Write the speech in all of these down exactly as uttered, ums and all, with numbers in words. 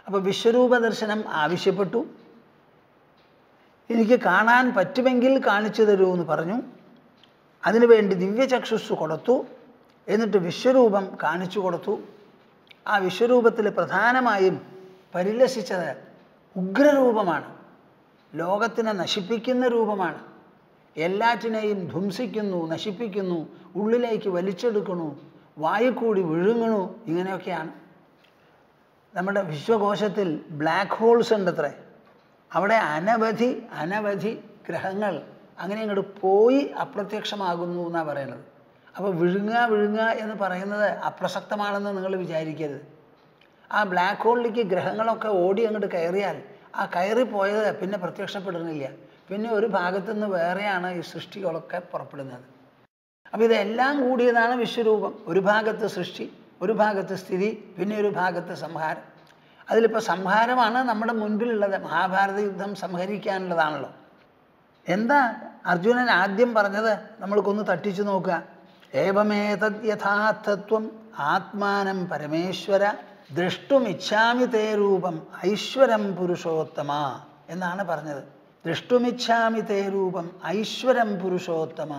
അപ്പോൾ വിശ്വരൂപ ദർശനം ആവശ്യപ്പെട്ടു. എനിക്ക് കാണാൻ പറ്റുമെങ്കിൽ കാണിച്ചു തരൂ എന്ന് പറഞ്ഞു. അതിനുവേണ്ടി ദിവ്യചക്ഷുസ് കൊടുത്തു. എന്നിട്ട് വിശ്വരൂപം കാണിച്ചു കൊടുത്തു. ആ വിശ്വരൂപത്തിൽ പ്രധാനമായും പരിലസിച്ചത് ഉഗ്രരൂപമാണ്. ലോകത്തിനെ നശിപ്പിക്കുന്ന രൂപമാണ്. എല്ലാറ്റിനെയും ധ്വംസിക്കുന്നു, നശിപ്പിക്കുന്നു, ഉള്ളിലേക്ക് വലിച്ചെടുക്കുന്നു, വായുക്കൂടി വിഴുങ്ങണു. ഇങ്ങനെയൊക്കെയാണ്. നമ്മുടെ വിശ്വകോശത്തിൽ ബ്ലാക്ക് ഹോൾസ് ഉണ്ടത്രേ. അവിടെ അനവധി അനവധി ഗ്രഹങ്ങൾ അങ്ങനെ അങ്ങോട്ട് പോയി അപ്രത്യക്ഷമാകുന്നു എന്നാണ് പറയുന്നത്. അപ്പോൾ വിഴുങ്ങുക വിഴുങ്ങുക എന്ന് പറയുന്നത് അപ്രസക്തമാണെന്ന് നിങ്ങൾ വിചാരിക്കരുത്. ആ ബ്ലാക്ക് ഹോളിലേക്ക് ഗ്രഹങ്ങളൊക്കെ ഓടി അങ്ങോട്ട് കയറിയാൽ ആ കയറിപ്പോയത് പിന്നെ പ്രത്യക്ഷപ്പെടുന്നില്ല. പിന്നെ ഒരു ഭാഗത്തു നിന്ന് വേറെയാണ് ഈ സൃഷ്ടികളൊക്കെ പുറപ്പെടുന്നത്. അപ്പോൾ ഇതെല്ലാം കൂടിയതാണ് വിശ്വരൂപം. ഒരു ഭാഗത്ത് സൃഷ്ടി, ഒരു ഭാഗത്ത് സ്ഥിതി, പിന്നെ ഒരു ഭാഗത്ത് സംഹാരം. അതിലിപ്പോൾ സംഹാരമാണ് നമ്മുടെ മുൻപിലുള്ളത്. മഹാഭാരത യുദ്ധം സംഹരിക്കാനുള്ളതാണല്ലോ. എന്താ അർജുനൻ ആദ്യം പറഞ്ഞത്? നമ്മൾക്കൊന്ന് തട്ടിച്ചു നോക്കുക. ഏവമേതദ് യഥാർത്ഥത്വം ആത്മാനം പരമേശ്വര ദ്രഷ്ടുമിച്ഛാമി തേ രൂപം ഐശ്വരം പുരുഷോത്തമ എന്നാണ് പറഞ്ഞത്. ദ്രഷ്ടുമിച്ഛാമി തേ രൂപം ഐശ്വരം പുരുഷോത്തമ.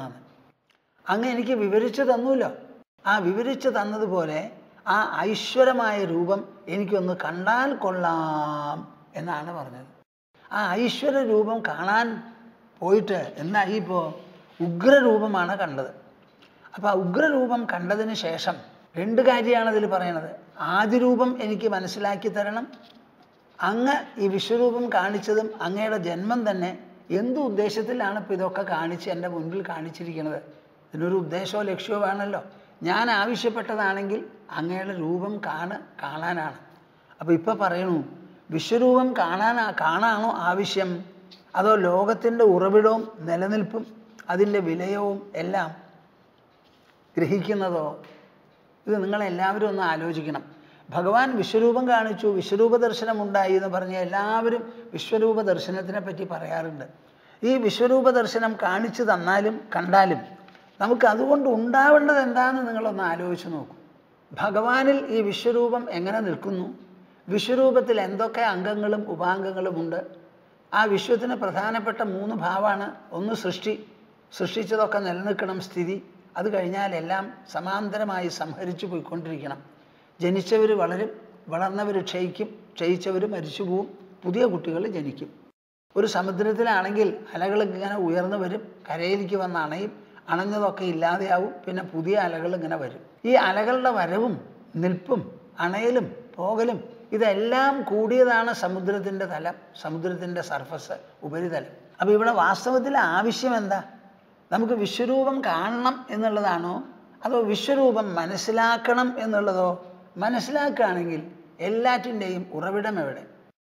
അങ്ങ് എനിക്ക് വിവരിച്ചു തന്നൂല്ലോ. ആ വിവരിച്ചു തന്നതുപോലെ ആ ഐശ്വരമായ രൂപം എനിക്കൊന്ന് കണ്ടാൽ കൊള്ളാം എന്നാണ് പറഞ്ഞത്. ആ ഐശ്വര്യ രൂപം കാണാൻ പോയിട്ട് എന്നായി ഇപ്പോൾ ഉഗ്രരൂപമാണ് കണ്ടത്. അപ്പോൾ ആ ഉഗ്രരൂപം കണ്ടതിന് ശേഷം രണ്ട് കാര്യമാണ് അതിൽ പറയണത്. ആദിരൂപം എനിക്ക് മനസ്സിലാക്കി തരണം. അങ്ങ് ഈ വിശ്വരൂപം കാണിച്ചതും അങ്ങയുടെ ജന്മം തന്നെ എന്ത് ഉദ്ദേശത്തിലാണ് ഇപ്പോൾ ഇതൊക്കെ കാണിച്ച് എൻ്റെ മുൻപിൽ കാണിച്ചിരിക്കുന്നത്? ഇതിനൊരു ഉദ്ദേശമോ ലക്ഷ്യമോ വേണമല്ലോ. ഞാൻ ആവശ്യപ്പെട്ടതാണെങ്കിൽ അങ്ങയുടെ രൂപം കാണ് കാണാനാണ്. അപ്പോൾ ഇപ്പോൾ പറയണു, വിശ്വരൂപം കാണാനാ കാണാണോ ആവശ്യം, അതോ ലോകത്തിൻ്റെ ഉറവിടവും നിലനിൽപ്പും അതിൻ്റെ വിലയവും എല്ലാം ഗ്രഹിക്കുന്നതോ? ഇത് നിങ്ങളെല്ലാവരും ഒന്ന് ആലോചിക്കണം. ഭഗവാൻ വിശ്വരൂപം കാണിച്ചു, വിശ്വരൂപ ദർശനമുണ്ടായി എന്ന് പറഞ്ഞ് എല്ലാവരും വിശ്വരൂപ ദർശനത്തിനെ പറ്റി പറയാറുണ്ട്. ഈ വിശ്വരൂപ ദർശനം കാണിച്ചു തന്നാലും കണ്ടാലും നമുക്ക് അതുകൊണ്ട് ഉണ്ടാവേണ്ടത് എന്താണെന്ന് നിങ്ങളൊന്ന് ആലോചിച്ച് നോക്കൂ. ഭഗവാനിൽ ഈ വിശ്വരൂപം എങ്ങനെ നിൽക്കുന്നു? വിശ്വരൂപത്തിൽ എന്തൊക്കെ അംഗങ്ങളും ഉപാംഗങ്ങളും ഉണ്ട്? ആ വിശ്വത്തിന് പ്രധാനപ്പെട്ട മൂന്ന് ഭാവമാണ്. ഒന്ന് സൃഷ്ടി, സൃഷ്ടിച്ചതൊക്കെ നിലനിൽക്കണം. സ്ഥിതി, അത് കഴിഞ്ഞാൽ എല്ലാം സമാന്തരമായി സംഹരിച്ചു പോയിക്കൊണ്ടിരിക്കണം. ജനിച്ചവർ വളരും, വളർന്നവർ ക്ഷയിക്കും, ക്ഷയിച്ചവർ മരിച്ചു പോവും, പുതിയ കുട്ടികൾ ജനിക്കും. ഒരു സമുദ്രത്തിലാണെങ്കിൽ അലകൾ ഇങ്ങനെ ഉയർന്നു വരും, കരയിലേക്ക് വന്ന് അണയും, അണഞ്ഞതൊക്കെ ഇല്ലാതെയാവും, പിന്നെ പുതിയ അലകൾ ഇങ്ങനെ വരും. ഈ അലകളുടെ വരവും നിൽപ്പും അണയലും പോകലും ഇതെല്ലാം കൂടിയതാണ് സമുദ്രത്തിൻ്റെ തലം, സമുദ്രത്തിൻ്റെ സർഫസ്, ഉപരിതലം. അപ്പോൾ ഇവിടെ വാസ്തവത്തിൽ ആവശ്യം എന്താ? നമുക്ക് വിശ്വരൂപം കാണണം എന്നുള്ളതാണോ, അതോ വിശ്വരൂപം മനസ്സിലാക്കണം എന്നുള്ളതോ? മനസ്സിലാക്കുകയാണെങ്കിൽ എല്ലാറ്റിൻ്റെയും ഉറവിടം എവിടെ?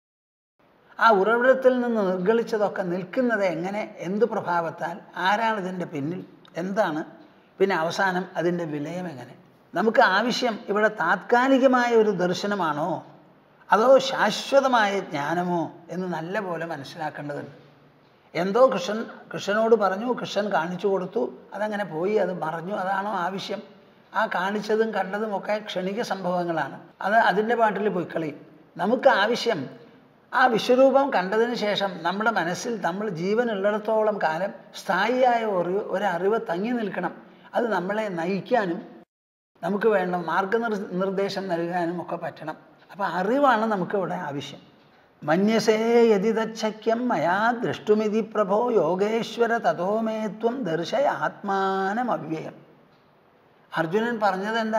ആ ഉറവിടത്തിൽ നിന്ന് നിർഗളിച്ചതൊക്കെ നിൽക്കുന്നത് എങ്ങനെ, എന്ത് പ്രഭാവത്താൽ, ആരാണ് ഇതിൻ്റെ പിന്നിൽ, എന്താണ്, പിന്നെ അവസാനം അതിൻ്റെ വിലയം എങ്ങനെ? നമുക്ക് ആവശ്യം ഇവിടെ താത്കാലികമായ ഒരു ദർശനമാണോ, അതോ ശാശ്വതമായ ജ്ഞാനമോ എന്ന് നല്ല പോലെ മനസ്സിലാക്കേണ്ടതുണ്ട്. എന്തോ കൃഷ്ണൻ കൃഷ്ണനോട് പറഞ്ഞു, കൃഷ്ണൻ കാണിച്ചു കൊടുത്തു, അതങ്ങനെ പോയി, അത് മറഞ്ഞു, അതാണോ ആവശ്യം? ആ കാണിച്ചതും കണ്ടതും ഒക്കെ ക്ഷണിക സംഭവങ്ങളാണ്. അത് അതിൻ്റെ പാട്ടിൽ പോയി കളയും. നമുക്ക് ആവശ്യം ആ വിശ്വരൂപം കണ്ടതിന് ശേഷം നമ്മുടെ മനസ്സിൽ നമ്മൾ ജീവനുള്ളിടത്തോളം കാലം സ്ഥായിയായ ഒരു ഒരറിവ് തങ്ങി നിൽക്കണം. അത് നമ്മളെ നയിക്കാനും നമുക്ക് വേണ്ട മാർഗനിർ നിർദ്ദേശം നൽകാനും ഒക്കെ പറ്റണം. അപ്പോൾ അറിവാണ് നമുക്കിവിടെ ആവശ്യം. മന്യസേ യതിതച്ഛക്യം മയാ ദ്രഷ്ടുമിതി പ്രഭോ യോഗേശ്വര തഥോമേത്വം ദർശയ ആത്മാനമവ്യയം. അർജുനൻ പറഞ്ഞത് എന്താ?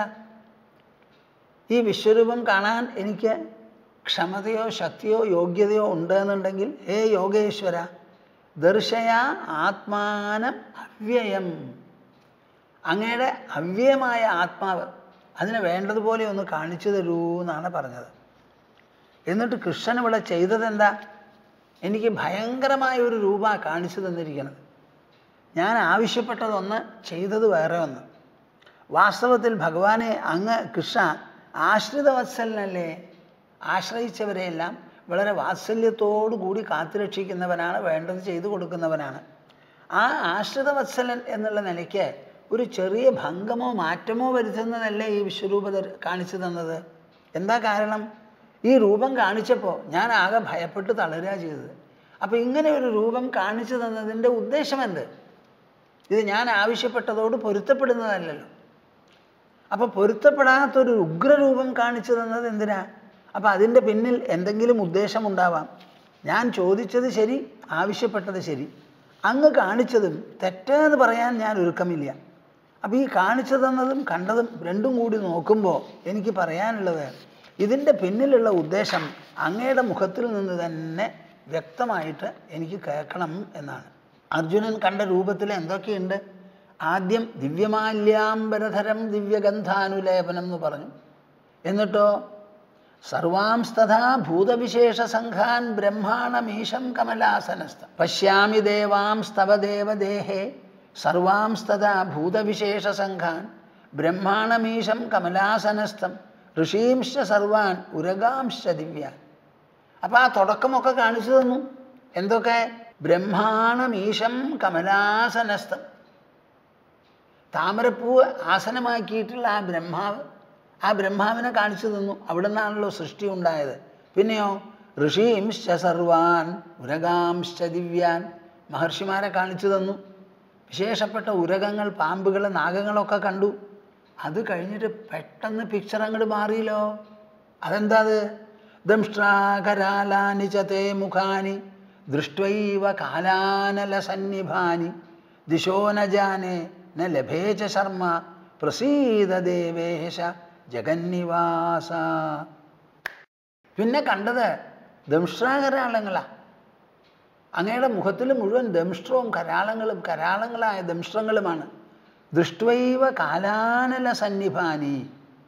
ഈ വിശ്വരൂപം കാണാൻ എനിക്ക് ക്ഷമതയോ ശക്തിയോ യോഗ്യതയോ ഉണ്ടെന്നുണ്ടെങ്കിൽ ഹേ യോഗേശ്വര ദർശയ ആത്മാനം അവ്യയം, അങ്ങയുടെ അവ്യയമായ ആത്മാവ് അതിനെ വേണ്ടതുപോലെ ഒന്ന് കാണിച്ചു തരൂ എന്നാണ് പറഞ്ഞത്. എന്നിട്ട് കൃഷ്ണൻ ഇവിടെ ചെയ്തതെന്താ? എനിക്ക് ഭയങ്കരമായ ഒരു രൂപ കാണിച്ചു തന്നിരിക്കുന്നത്. ഞാൻ ആവശ്യപ്പെട്ടതൊന്ന്, ചെയ്തത് വേറെ ഒന്ന്. വാസ്തവത്തിൽ ഭഗവാനെ അങ്ങ് കൃഷ്ണ ആശ്രിതവത്സലനല്ലേ? ആശ്രയിച്ചവരെയെല്ലാം വളരെ വാത്സല്യത്തോടു കൂടി കാത്തുരക്ഷിക്കുന്നവനാണ്, വേണ്ടത് ചെയ്തു കൊടുക്കുന്നവനാണ്. ആ ആശ്രിതവത്സലൻ എന്നുള്ള നിലയ്ക്ക് ഒരു ചെറിയ ഭംഗമോ മാറ്റമോ വരുത്തുന്നതല്ലേ ഈ വിശ്വരൂപ കാണിച്ചു തന്നത്? എന്താ കാരണം? ഈ രൂപം കാണിച്ചപ്പോൾ ഞാൻ ആകെ ഭയപ്പെട്ട് തളരുക ചെയ്തത്. അപ്പോൾ ഇങ്ങനെ ഒരു രൂപം കാണിച്ചു തന്നതിൻ്റെ ഉദ്ദേശം എന്ത്? ഇത് ഞാൻ ആവശ്യപ്പെട്ടതോട് പൊരുത്തപ്പെടുന്നതല്ലല്ലോ. അപ്പോൾ പൊരുത്തപ്പെടാത്തൊരു ഉഗ്രരൂപം കാണിച്ചു തന്നത് എന്തിനാ? അപ്പോൾ അതിൻ്റെ പിന്നിൽ എന്തെങ്കിലും ഉദ്ദേശമുണ്ടാവാം. ഞാൻ ചോദിച്ചത് ശരി, ആവശ്യപ്പെട്ടത് ശരി, അങ്ങ് കാണിച്ചതും തെറ്റെന്ന് പറയാൻ ഞാൻ ഒരുക്കമില്ല. അപ്പോൾ ഈ കാണിച്ചു തന്നതും കണ്ടതും രണ്ടും കൂടി നോക്കുമ്പോൾ എനിക്ക് പറയാനുള്ളത്, ഇതിൻ്റെ പിന്നിലുള്ള ഉദ്ദേശം അങ്ങയുടെ മുഖത്തിൽ നിന്ന് തന്നെ വ്യക്തമായിട്ട് എനിക്ക് കേൾക്കണം എന്നാണ്. അർജുനൻ കണ്ട രൂപത്തിൽ എന്തൊക്കെയുണ്ട്? ആദ്യം ദിവ്യമാല്യാംബരധരം ദിവ്യഗന്ധാനുലേപനം എന്ന് പറഞ്ഞു. എന്നിട്ടോ സർവാംസ്തഥാ ഭൂതവിശേഷ സംഘാൻ ബ്രഹ്മാണമീശം കമലാസനസ്ഥ പശ്യാമി ദേവാംസ്തവ ദേവദേഹേ സർവാംസ്തഥാ ഭൂതവിശേഷ സംഘാൻ ബ്രഹ്മാണമീശം കമലാസനസ്ഥം ഋഷീംശ്ച സർവാൻ ഉരഗാംശ്ച ദിവ്യാൻ. അപ്പോൾ ആ തുടക്കമൊക്കെ കാണിച്ചു തന്നു. എന്തൊക്കെ? ബ്രഹ്മാണമീശം കമലാസനസ്ഥം, താമരപ്പൂവ് ആസനമാക്കിയിട്ടുള്ള ആ ബ്രഹ്മാവ്, ആ ബ്രഹ്മാവിനെ കാണിച്ചു തന്നു. അവിടെ നിന്നാണല്ലോ സൃഷ്ടി ഉണ്ടായത്. പിന്നെയോ ഋഷീംശ്ച സർവാൻ ഉരഗാംശ്ച ദിവ്യാൻ, മഹർഷിമാരെ കാണിച്ചു തന്നു. വിശേഷപ്പെട്ട ഉരകങ്ങൾ, പാമ്പുകൾ, നാഗങ്ങളൊക്കെ കണ്ടു. അത് കഴിഞ്ഞിട്ട് പെട്ടെന്ന് പിക്ചർ അങ്ങോട്ട് മാറിയല്ലോ. അതെന്താ? അത് ദംഷ്ട്രാകരാലാനി ച തേ മുഖാനി ദൃഷ്ട്വൈവ കാലാനലസന്നിഭാനി ദിശോ ന ജാനേ ന ലഭേ ച ശർമ്മ പ്രസീദ ദേവേശ ജഗന്നിവാസ. പിന്നെ കണ്ടത് ദംഷ്ട്രാകരാളങ്ങളാ. അങ്ങയുടെ മുഖത്തിൽ മുഴുവൻ ദംഷ്ട്രവും കരാളങ്ങളും കരാളങ്ങളായ ദംഷ്ട്രങ്ങളുമാണ്. ദൃഷ്ട്വൈവ കാലാനല സന്നിഭാനി,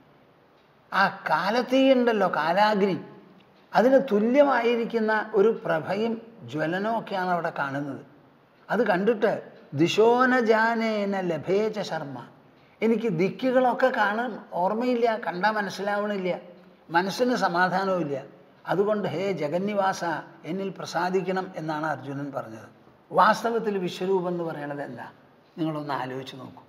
ആ കാലത്തീയുണ്ടല്ലോ, കാലാഗ്നി, അതിന് തുല്യമായിരിക്കുന്ന ഒരു പ്രഭയും ജ്വലനമൊക്കെയാണ് അവിടെ കാണുന്നത്. അത് കണ്ടിട്ട് ദിശോന ജാനേന ലഭേച ശർമ്മ, എനിക്ക് ദിക്കുകളൊക്കെ കാണാൻ ഓർമ്മയില്ല, കണ്ടാൽ മനസ്സിലാവണില്ല, മനസ്സിന് സമാധാനവുമില്ല. അതുകൊണ്ട് ഹേ ജഗന്നിവാസ, എന്നിൽ പ്രസാദിക്കണം എന്നാണ് അർജുനൻ പറഞ്ഞത്. വാസ്തവത്തിൽ വിശ്വരൂപം എന്ന് പറയണത് എന്താ? നിങ്ങളൊന്ന് ആലോചിച്ച് നോക്കൂ.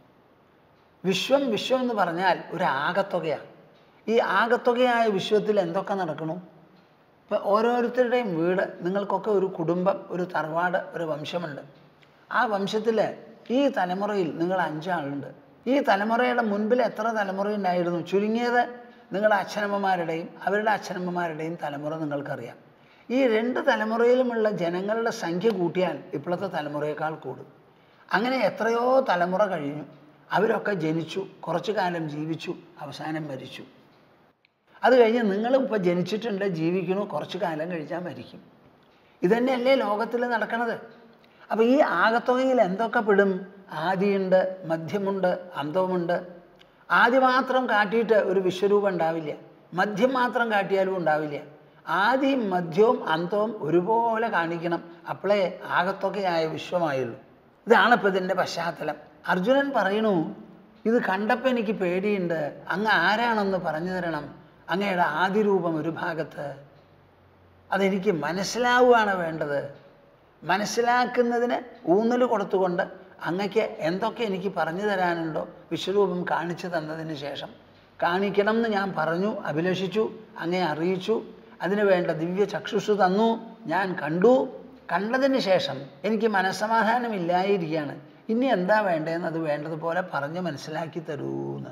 വിശ്വം വിശ്വം എന്ന് പറഞ്ഞാൽ ഒരു ആകത്തുകയാണ്. ഈ ആകത്തുകയായ വിശ്വത്തിൽ എന്തൊക്കെ നടക്കണു? ഇപ്പം ഓരോരുത്തരുടെയും വീട്, നിങ്ങൾക്കൊക്കെ ഒരു കുടുംബം, ഒരു തറവാട്, ഒരു വംശമുണ്ട്. ആ വംശത്തിൽ ഈ തലമുറയിൽ നിങ്ങൾ അഞ്ചാളുണ്ട്. ഈ തലമുറയുടെ മുൻപിൽ എത്ര തലമുറയുണ്ടായിരുന്നു? ചുരുങ്ങിയത് നിങ്ങളുടെ അച്ഛനമ്മമാരുടെയും അവരുടെ അച്ഛനമ്മമാരുടെയും തലമുറ നിങ്ങൾക്കറിയാം. ഈ രണ്ട് തലമുറയിലുമുള്ള ജനങ്ങളുടെ സംഖ്യ കൂട്ടിയാൽ ഇപ്പോഴത്തെ തലമുറയേക്കാൾ കൂടും. അങ്ങനെ എത്രയോ തലമുറ കഴിഞ്ഞു. അവരൊക്കെ ജനിച്ചു, കുറച്ചു കാലം ജീവിച്ചു, അവസാനം മരിച്ചു. അത് കഴിഞ്ഞ് നിങ്ങളും ഇപ്പോൾ ജനിച്ചിട്ടുണ്ട്, ജീവിക്കണു, കുറച്ചു കാലം കഴിച്ചാൽ മരിക്കും. ഇതന്നെയല്ലേ ലോകത്തിൽ നടക്കണത്. അപ്പോൾ ഈ ആകത്തുകയിൽ എന്തൊക്കെ പെടും? ആദിയുണ്ട്, മധ്യമുണ്ട്, അന്തവുമുണ്ട്. ആദ്യം മാത്രം കാട്ടിയിട്ട് ഒരു വിശ്വരൂപം ഉണ്ടാവില്ല, മദ്യം മാത്രം കാട്ടിയാലും ഉണ്ടാവില്ല. ആദിയും മധ്യവും അന്തവും ഒരുപോലെ കാണിക്കണം, അപ്പോഴേ ആകത്തൊക്കെയായ വിശ്വമായുള്ളൂ. ഇതാണിപ്പോൾ ഇതിൻ്റെ പശ്ചാത്തലം. അർജുനൻ പറയണു, ഇത് കണ്ടപ്പോൾ എനിക്ക് പേടിയുണ്ട്, അങ്ങ് ആരാണെന്ന് പറഞ്ഞു തരണം. അങ്ങയുടെ ആദിരൂപം ഒരു ഭാഗത്ത്, അതെനിക്ക് മനസ്സിലാവുകയാണ് വേണ്ടത്. മനസ്സിലാക്കുന്നതിന് ഊന്നൽ കൊടുത്തുകൊണ്ട് അങ്ങക്ക് എന്തൊക്കെ എനിക്ക് പറഞ്ഞു തരാനുണ്ടോ വിശ്വരൂപം കാണിച്ചു തന്നതിന് ശേഷം കാണിക്കണം എന്ന് ഞാൻ പറഞ്ഞു, അഭിലഷിച്ചു, അങ്ങയെ അറിയിച്ചു. അതിനു വേണ്ട ദിവ്യ ചക്ഷുഷു തന്നു, ഞാൻ കണ്ടു. കണ്ടതിന് ശേഷം എനിക്ക് മനസ്സമാധാനമില്ലായിരിക്കുകയാണ്. ഇനി എന്താ വേണ്ടതെന്ന് അത് വേണ്ടതുപോലെ പറഞ്ഞ് മനസ്സിലാക്കി തരൂന്ന്.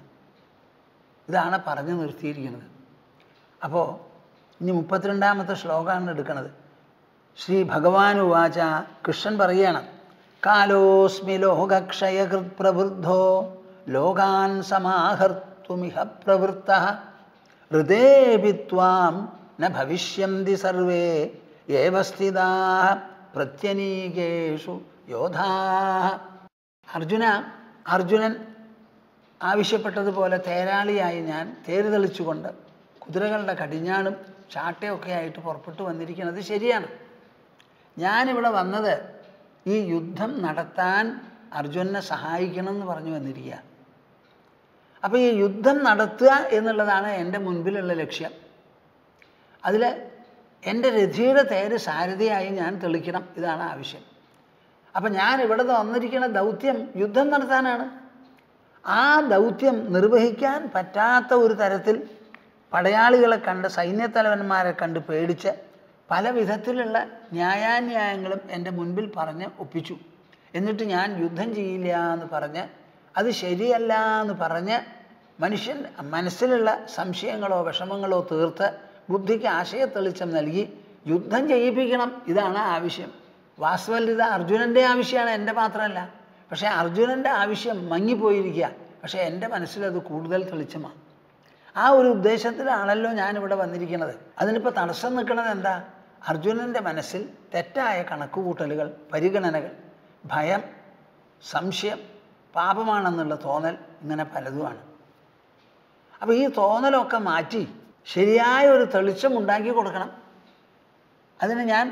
ഇതാണ് പറഞ്ഞു നിർത്തിയിരിക്കുന്നത്. അപ്പോൾ ഇനി മുപ്പത്തിരണ്ടാമത്തെ ശ്ലോകമാണ് എടുക്കുന്നത്. ശ്രീ ഭഗവാൻ ഉവാച, കൃഷ്ണൻ പറയുകയാണ്, കാലോസ്മി ലോകക്ഷയകൃത് പ്രവൃദ്ധോ ലോകാൻ സമാഹർത്തുമിഹ പ്രവൃത്തഃ ഹൃദേപി ത്വാം ന ഭവിഷ്യന്തി സർവേ ഏവ സ്ഥിതാഃ പ്രത്യനീകേഷു യോധാഃ. അർജുന, അർജുനൻ ആവശ്യപ്പെട്ടതുപോലെ തേരാളിയായി ഞാൻ തേര് തെളിച്ചുകൊണ്ട് കുതിരകളുടെ കടിഞ്ഞാണും ചാട്ടയൊക്കെ ആയിട്ട് പുറപ്പെട്ടു വന്നിരിക്കുന്നത് ശരിയാണ്. ഞാനിവിടെ വന്നത് ഈ യുദ്ധം നടത്താൻ അർജുനനെ സഹായിക്കണം എന്ന് പറഞ്ഞു വന്നിരിക്കുക. അപ്പോൾ ഈ യുദ്ധം നടത്തുക എന്നുള്ളതാണ് എൻ്റെ മുൻപിലുള്ള ലക്ഷ്യം. അതിൽ എൻ്റെ രഥിയുടെ തേര് സാരഥിയായി ഞാൻ തെളിക്കണം, ഇതാണ് ആവശ്യം. അപ്പം ഞാൻ ഇവിടെ വന്നിരിക്കുന്ന ദൗത്യം യുദ്ധം നടത്താനാണ്. ആ ദൗത്യം നിർവഹിക്കാൻ പറ്റാത്ത ഒരു തരത്തിൽ പടയാളികളെ കണ്ട് സൈന്യത്തലവന്മാരെ കണ്ട് പേടിച്ച് പല വിധത്തിലുള്ള ന്യായാന്യായങ്ങളും എൻ്റെ മുൻപിൽ പറഞ്ഞ് ഒപ്പിച്ചു. എന്നിട്ട് ഞാൻ യുദ്ധം ചെയ്യില്ല എന്ന് പറഞ്ഞ് അത് ശരിയല്ല എന്ന് പറഞ്ഞ് മനുഷ്യൻ മനസ്സിലുള്ള സംശയങ്ങളോ വിഷമങ്ങളോ തീർത്ത് ബുദ്ധിക്ക് ആശയത്തെളിച്ചം നൽകി യുദ്ധം ചെയ്യിപ്പിക്കണം. ഇതാണ് ആവശ്യം. വാസ്തവത്തിൽ ഇത് അർജുനൻ്റെ ആവശ്യമാണ്, എൻ്റെ മാത്രമല്ല. പക്ഷേ അർജുനൻ്റെ ആവശ്യം മങ്ങിപ്പോയിരിക്കുക. പക്ഷേ എൻ്റെ മനസ്സിലത് കൂടുതൽ തെളിച്ചമാണ്. ആ ഒരു ഉദ്ദേശത്തിലാണല്ലോ ഞാനിവിടെ വന്നിരിക്കുന്നത്. അതിനിപ്പോൾ തടസ്സം നിൽക്കുന്നത് എന്താ? അർജുനൻ്റെ മനസ്സിൽ തെറ്റായ കണക്കുകൂട്ടലുകൾ, പരിഗണനകൾ, ഭയം, സംശയം, പാപമാണെന്നുള്ള തോന്നൽ, ഇങ്ങനെ പലതുമാണ്. അപ്പോൾ ഈ തോന്നലൊക്കെ മാറ്റി ശരിയായ ഒരു തെളിച്ചം ഉണ്ടാക്കി കൊടുക്കണം. അതിന് ഞാൻ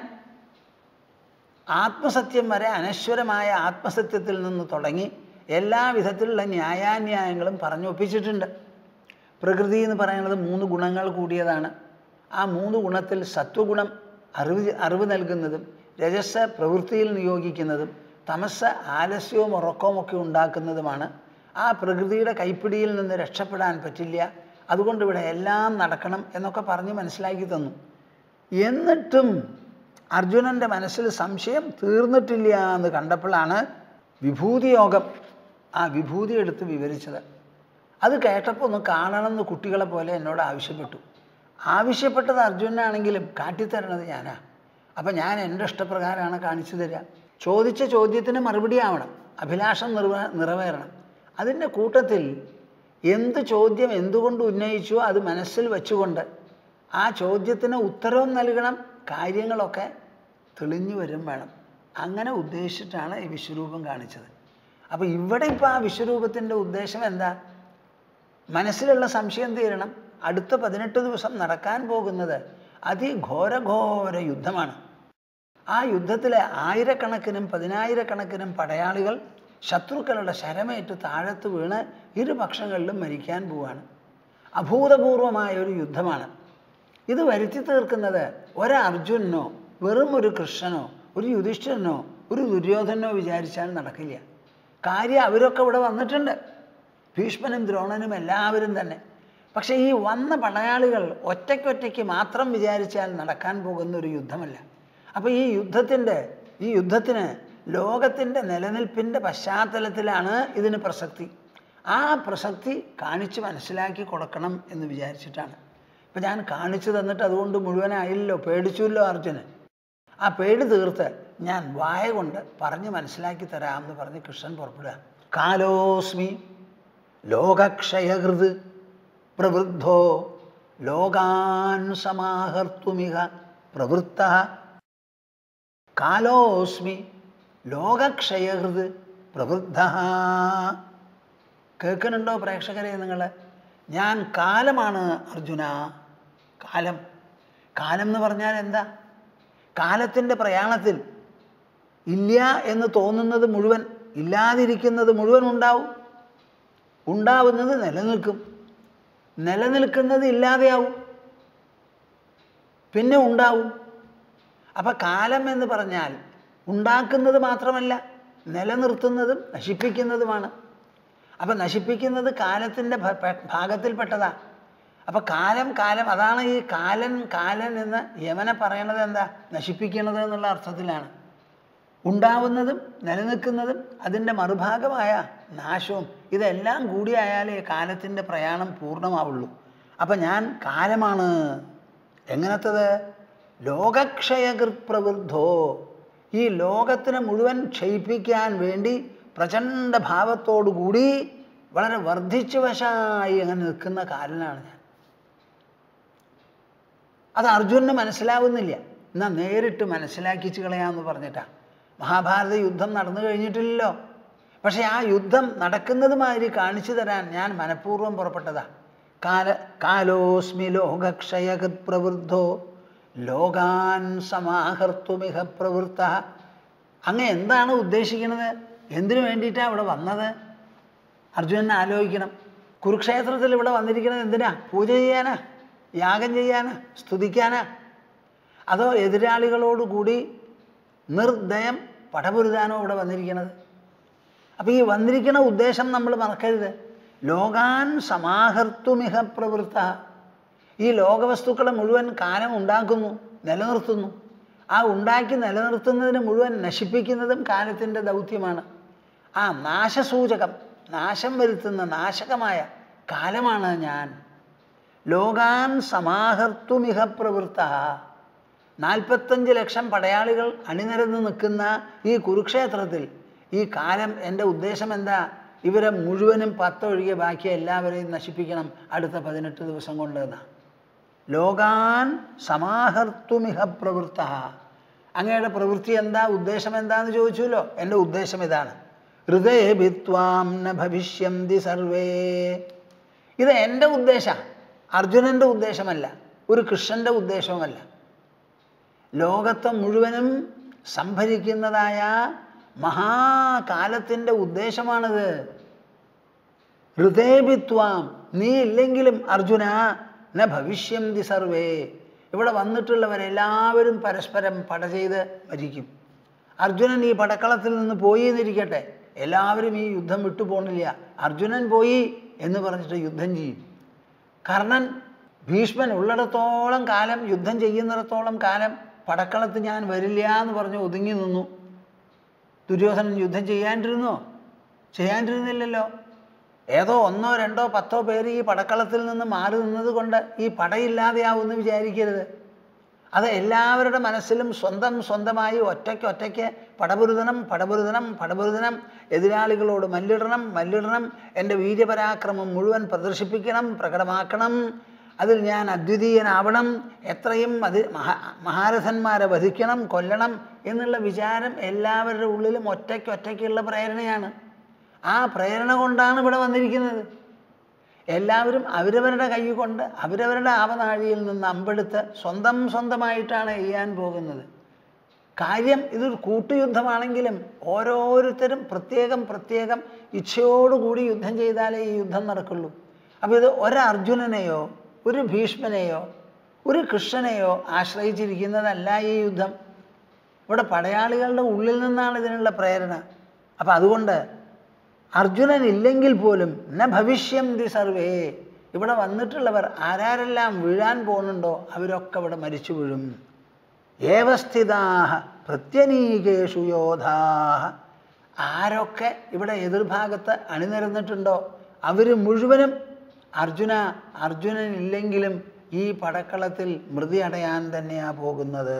ആത്മസത്യം വരെ അനശ്വരമായ ആത്മസത്യത്തിൽ നിന്ന് തുടങ്ങി എല്ലാ വിധത്തിലുള്ള ന്യായാന്യായങ്ങളും പറഞ്ഞൊപ്പിച്ചിട്ടുണ്ട്. പ്രകൃതി എന്ന് പറയുന്നത് മൂന്ന് ഗുണങ്ങൾ കൂടിയതാണ്. ആ മൂന്ന് ഗുണത്തിൽ സത്വഗുണം അറിവ് അറിവ് നൽകുന്നതും, രജസ് പ്രവൃത്തിയിൽ നിയോഗിക്കുന്നതും, തമസ് ആലസ്യവും ഉറക്കവും ഒക്കെ ഉണ്ടാക്കുന്നതുമാണ്. ആ പ്രകൃതിയുടെ കൈപ്പിടിയിൽ നിന്ന് രക്ഷപ്പെടാൻ പറ്റില്ല. അതുകൊണ്ട് ഇവിടെ എല്ലാം നടക്കണം എന്നൊക്കെ പറഞ്ഞ് മനസ്സിലാക്കി തന്നു. എന്നിട്ടും അർജുനൻ്റെ മനസ്സിൽ സംശയം തീർന്നിട്ടില്ല എന്ന് കണ്ടപ്പോഴാണ് വിഭൂതി യോഗം ആ വിഭൂതി എടുത്ത് വിവരിച്ചത്. അത് കേട്ടപ്പോൾ ഒന്ന് കാണണമെന്ന് കുട്ടികളെ പോലെ എന്നോട് ആവശ്യപ്പെട്ടു. ആവശ്യപ്പെട്ടത് അർജുനാണെങ്കിലും കാട്ടിത്തരണത് ഞാനാ. അപ്പം ഞാൻ എൻ്റെ ഇഷ്ടപ്രകാരമാണ് കാണിച്ചു തരിക. ചോദിച്ച ചോദ്യത്തിന് മറുപടി ആവണം, അഭിലാഷം നിർവ നിറവേറണം. അതിൻ്റെ കൂട്ടത്തിൽ എന്ത് ചോദ്യം എന്തുകൊണ്ട് ഉന്നയിച്ചോ അത് മനസ്സിൽ വെച്ചുകൊണ്ട് ആ ചോദ്യത്തിന് ഉത്തരവും നൽകണം. കാര്യങ്ങളൊക്കെ തെളിഞ്ഞു വരും വേണം. അങ്ങനെ ഉദ്ദേശിച്ചിട്ടാണ് ഈ വിശ്വരൂപം കാണിച്ചത്. അപ്പോൾ ഇവിടെ ഇപ്പോൾ ആ വിശ്വരൂപത്തിൻ്റെ ഉദ്ദേശം എന്താ? മനസ്സിലുള്ള സംശയം തീരണം. അടുത്ത പതിനെട്ട് ദിവസം നടക്കാൻ പോകുന്നത് അതിഘോരഘോര യുദ്ധമാണ്. ആ യുദ്ധത്തിലെ ആയിരക്കണക്കിനും പതിനായിരക്കണക്കിനും പടയാളികൾ ശത്രുക്കളുടെ ശരമേറ്റ് താഴത്ത് വീണ് ഇരുപക്ഷങ്ങളിലും മരിക്കാൻ പോവാണ്. അഭൂതപൂർവമായ ഒരു യുദ്ധമാണ്. ഇത് വരുത്തി തീർക്കുന്നത് ഒരർജുനനോ വെറും ഒരു കൃഷ്ണനോ ഒരു യുധിഷ്ഠിരനോ ഒരു ദുര്യോധനോ വിചാരിച്ചാൽ നടക്കില്ല. കാര്യം അവരൊക്കെ ഇവിടെ വന്നിട്ടുണ്ട്, ഭീഷ്മനും ദ്രോണനും എല്ലാവരും തന്നെ. പക്ഷേ ഈ വന്ന പടയാളികൾ ഒറ്റയ്ക്കൊറ്റയ്ക്ക് മാത്രം വിചാരിച്ചാൽ നടക്കാൻ പോകുന്ന ഒരു യുദ്ധമല്ല. അപ്പോൾ ഈ യുദ്ധത്തിൻ്റെ ഈ യുദ്ധത്തിന് ലോകത്തിൻ്റെ നിലനിൽപ്പിൻ്റെ പശ്ചാത്തലത്തിലാണ് ഇതിന് പ്രസക്തി. ആ പ്രസക്തി കാണിച്ച് മനസ്സിലാക്കി കൊടുക്കണം എന്ന് വിചാരിച്ചിട്ടാണ്. ഇപ്പം ഞാൻ കാണിച്ചു തന്നിട്ട് അതുകൊണ്ട് മുഴുവനായില്ലല്ലോ, പേടിച്ചുല്ലോ അർജുനൻ. ആ പേടി തീർത്ത് ഞാൻ വായ കൊണ്ട് പറഞ്ഞ് മനസ്സിലാക്കി തരാമെന്ന് പറഞ്ഞ് കൃഷ്ണൻ പുറപ്പെടുക. കാലോസ്മി ലോകക്ഷയകൃത് പ്രവൃദ്ധോ ലോകാൻ സമാഹർത്തുമിഹ പ്രവൃത്ത. കാലോസ്മി ലോകക്ഷയകൃത് പ്രവൃദ്ധ. കേൾക്കുന്നുണ്ടോ പ്രേക്ഷകരെ നിങ്ങൾ? ഞാൻ കാലമാണ് അർജുന. കാലം കാലം എന്ന് പറഞ്ഞാൽ എന്താ? കാലത്തിൻ്റെ പ്രയാണത്തിൽ ഇല്ല എന്ന് തോന്നുന്നത് മുഴുവൻ, ഇല്ലാതിരിക്കുന്നത് മുഴുവൻ ഉണ്ടാവും. ഉണ്ടാവുന്നത് നിലനിൽക്കും, നിലനിൽക്കുന്നത് ഇല്ലാതെയാവും, പിന്നെ ഉണ്ടാവും. അപ്പം കാലം എന്ന് പറഞ്ഞാൽ ഉണ്ടാക്കുന്നത് മാത്രമല്ല, നിലനിർത്തുന്നതും നശിപ്പിക്കുന്നതുമാണ്. അപ്പം നശിപ്പിക്കുന്നത് കാലത്തിൻ്റെ ഭാഗത്തിൽപ്പെട്ടതാണ്. അപ്പം കാലം കാലം അതാണ് ഈ കാലൻ കാലൻ എന്ന് യമനെ പറയണത് എന്താ? നശിപ്പിക്കുന്നത് എന്നുള്ള അർത്ഥത്തിലാണ്. ഉണ്ടാവുന്നതും നിലനിൽക്കുന്നതും അതിൻ്റെ മറുഭാഗമായ നാശവും ഇതെല്ലാം കൂടിയായാലേ കാലത്തിൻ്റെ പ്രയാണം പൂർണ്ണമാവുള്ളൂ. അപ്പം ഞാൻ കാലമാണ്. എങ്ങനത്തത്? ലോകക്ഷയകൃത് പ്രവൃദ്ധോ. ഈ ലോകത്തിനെ മുഴുവൻ ക്ഷയിപ്പിക്കാൻ വേണ്ടി പ്രചണ്ഡ ഭാവത്തോടുകൂടി വളരെ വർദ്ധിച്ചു വശമായി അങ്ങനെ നിൽക്കുന്ന കാലനാണ് ഞാൻ. അത് അർജുനന് മനസ്സിലാവുന്നില്ല. എന്നാൽ നേരിട്ട് മനസ്സിലാക്കിച്ച് കളയാമെന്ന് പറഞ്ഞിട്ടാണ്. മഹാഭാരത യുദ്ധം നടന്നു കഴിഞ്ഞിട്ടില്ലല്ലോ. പക്ഷേ ആ യുദ്ധം നടക്കുന്നത് മാതിരി കാണിച്ചു തരാൻ ഞാൻ മനഃപൂർവ്വം പുറപ്പെട്ടതാണ്. കാല കാലോസ്മി ലോകക്ഷയകൃത് പ്രവൃദ്ധോ ലോകാൻ സമാഹർത്തുമിഹ പ്രവൃത്ത. അങ്ങ് എന്താണ് ഉദ്ദേശിക്കുന്നത്? എന്തിനു വേണ്ടിയിട്ടാണ് ഇവിടെ വന്നത്? അർജുനൻ ആലോചിക്കണം. കുരുക്ഷേത്രത്തിൽ ഇവിടെ വന്നിരിക്കുന്നത് എന്തിനാ? പൂജ ചെയ്യാനാ? യാഗം ചെയ്യാനാ? സ്തുതിക്കാനാ? അതോ എതിരാളികളോടുകൂടി നിർദ്ദയം പടപൊരുതാനോ ഇവിടെ വന്നിരിക്കുന്നത്? അപ്പം ഈ വന്നിരിക്കുന്ന ഉദ്ദേശം നമ്മൾ മറക്കരുത്. ലോകാൻ സമാഹർത്തുമിഹ പ്രവൃത്ത. ഈ ലോകവസ്തുക്കളെ മുഴുവൻ കാലം ഉണ്ടാക്കുന്നു, നിലനിർത്തുന്നു. ആ ഉണ്ടാക്കി നിലനിർത്തുന്നതിന് മുഴുവൻ നശിപ്പിക്കുന്നതും കാലത്തിൻ്റെ ദൗത്യമാണ്. ആ നാശസൂചകം, നാശം വരുത്തുന്ന നാശകമായ കാലമാണ് ഞാൻ. ലോകാൻ സമാഹർത്തുമിഹ പ്രവൃത്ത. നാൽപ്പത്തഞ്ച് ലക്ഷം പടയാളികൾ അണിനിരന്ന് നിൽക്കുന്ന ഈ കുരുക്ഷേത്രത്തിൽ ഈ കാലം എൻ്റെ ഉദ്ദേശം എന്താ? ഇവരെ മുഴുവനും പത്തൊഴികെ ബാക്കി എല്ലാവരെയും നശിപ്പിക്കണം അടുത്ത പതിനെട്ട് ദിവസം കൊണ്ട് എന്നാണ്. ലോകാൻ സമാഹർത്തുമിഹ പ്രവൃത്ത. അങ്ങയുടെ പ്രവൃത്തി എന്താ, ഉദ്ദേശം എന്താന്ന് ചോദിച്ചുല്ലോ. എൻ്റെ ഉദ്ദേശം ഇതാണ്. ഹൃദയഭിത്വാം ന ഭവിഷ്യന്തി സർവേ. ഇത് എൻ്റെ ഉദ്ദേശമാണ്, അർജുനൻ്റെ ഉദ്ദേശമല്ല, ഒരു കൃഷ്ണൻ്റെ ഉദ്ദേശവുമല്ല. ലോകത്തെ മുഴുവനും സംഭരിക്കുന്നതായ മഹാകാലത്തിൻ്റെ ഉദ്ദേശമാണിത്. ഹൃദയഭിത്വാം, നീ ഇല്ലെങ്കിലും അർജുന ന ഭവിഷ്യന്തി സർവേ. ഇവിടെ വന്നിട്ടുള്ളവരെല്ലാവരും പരസ്പരം പട ചെയ്ത് മരിക്കും. അർജുനൻ ഈ പടക്കളത്തിൽ നിന്ന് പോയി എന്നിരിക്കട്ടെ, എല്ലാവരും ഈ യുദ്ധം വിട്ടു പോണില്ല. അർജുനൻ പോയി എന്ന് പറഞ്ഞിട്ട് യുദ്ധം ചെയ്യും. കർണൻ, ഭീഷ്മൻ ഉള്ളിടത്തോളം കാലം, യുദ്ധം ചെയ്യുന്നിടത്തോളം കാലം പടക്കളത്ത് ഞാൻ വരില്ല എന്ന് പറഞ്ഞ് ഒതുങ്ങി നിന്നു. ദുര്യോധനൻ യുദ്ധം ചെയ്യാണ്ടിരുന്നോ? ചെയ്യാണ്ടിരുന്നില്ലല്ലോ. ഏതോ ഒന്നോ രണ്ടോ പത്തോ പേര് ഈ പടക്കളത്തിൽ നിന്ന് മാറി നിന്നത് കൊണ്ട് ഈ പടയില്ലാതെയാവുമെന്ന് വിചാരിക്കരുത്. അത് എല്ലാവരുടെ മനസ്സിലും സ്വന്തം സ്വന്തമായി ഒറ്റയ്ക്ക് ഒറ്റയ്ക്ക് പടപുരുതനം പടപുരുതനം പടപുരുതനം എതിരാളികളോട് മല്ലിടണം മല്ലിടണം എൻ്റെ വീര്യപരാക്രമം മുഴുവൻ പ്രദർശിപ്പിക്കണം, പ്രകടമാക്കണം, അതിൽ ഞാൻ അദ്വിതീയനാവണം, എത്രയും അത് മഹാ മഹാരഥന്മാരെ വധിക്കണം, കൊല്ലണം എന്നുള്ള വിചാരം എല്ലാവരുടെ ഉള്ളിലും ഒറ്റയ്ക്ക് ഒറ്റയ്ക്കുള്ള പ്രേരണയാണ്. ആ പ്രേരണ കൊണ്ടാണ് ഇവിടെ വന്നിരിക്കുന്നത്. എല്ലാവരും അവരവരുടെ കൈ കൊണ്ട് അവരവരുടെ ആവനാഴിയിൽ നിന്ന് അമ്പെടുത്ത് സ്വന്തം സ്വന്തമായിട്ടാണ് ചെയ്യാൻ പോകുന്നത്. കാര്യം ഇതൊരു കൂട്ടുയുദ്ധമാണെങ്കിലും ഓരോരുത്തരും പ്രത്യേകം പ്രത്യേകം ഇച്ഛയോടുകൂടി യുദ്ധം ചെയ്താലേ ഈ യുദ്ധം നടക്കുള്ളൂ. അപ്പോൾ ഇത് ഒരർജുനനെയോ ഒരു ഭീഷ്മനെയോ ഒരു കൃഷ്ണനെയോ ആശ്രയിച്ചിരിക്കുന്നതല്ല ഈ യുദ്ധം. ഇവിടെ പടയാളികളുടെ ഉള്ളിൽ നിന്നാണ് ഇതിനുള്ള പ്രേരണ. അപ്പം അതുകൊണ്ട് അർജുനൻ ഇല്ലെങ്കിൽ പോലും ന ഭവിഷ്യന്തി സർവേ. ഇവിടെ വന്നിട്ടുള്ളവർ ആരാരെല്ലാം വീഴാൻ പോകുന്നുണ്ടോ അവരൊക്കെ ഇവിടെ മരിച്ചു വീഴും. ഏവസ്ഥിതാഹ പ്രത്യനീകേഷു യോധാഹ. ആരൊക്കെ ഇവിടെ എതിർഭാഗത്ത് അണിനിരന്നിട്ടുണ്ടോ അവർ മുഴുവനും അർജുന അർജുനൻ ഇല്ലെങ്കിലും ഈ പടക്കളത്തിൽ മൃതി അടയാൻ തന്നെയാണ് പോകുന്നത്.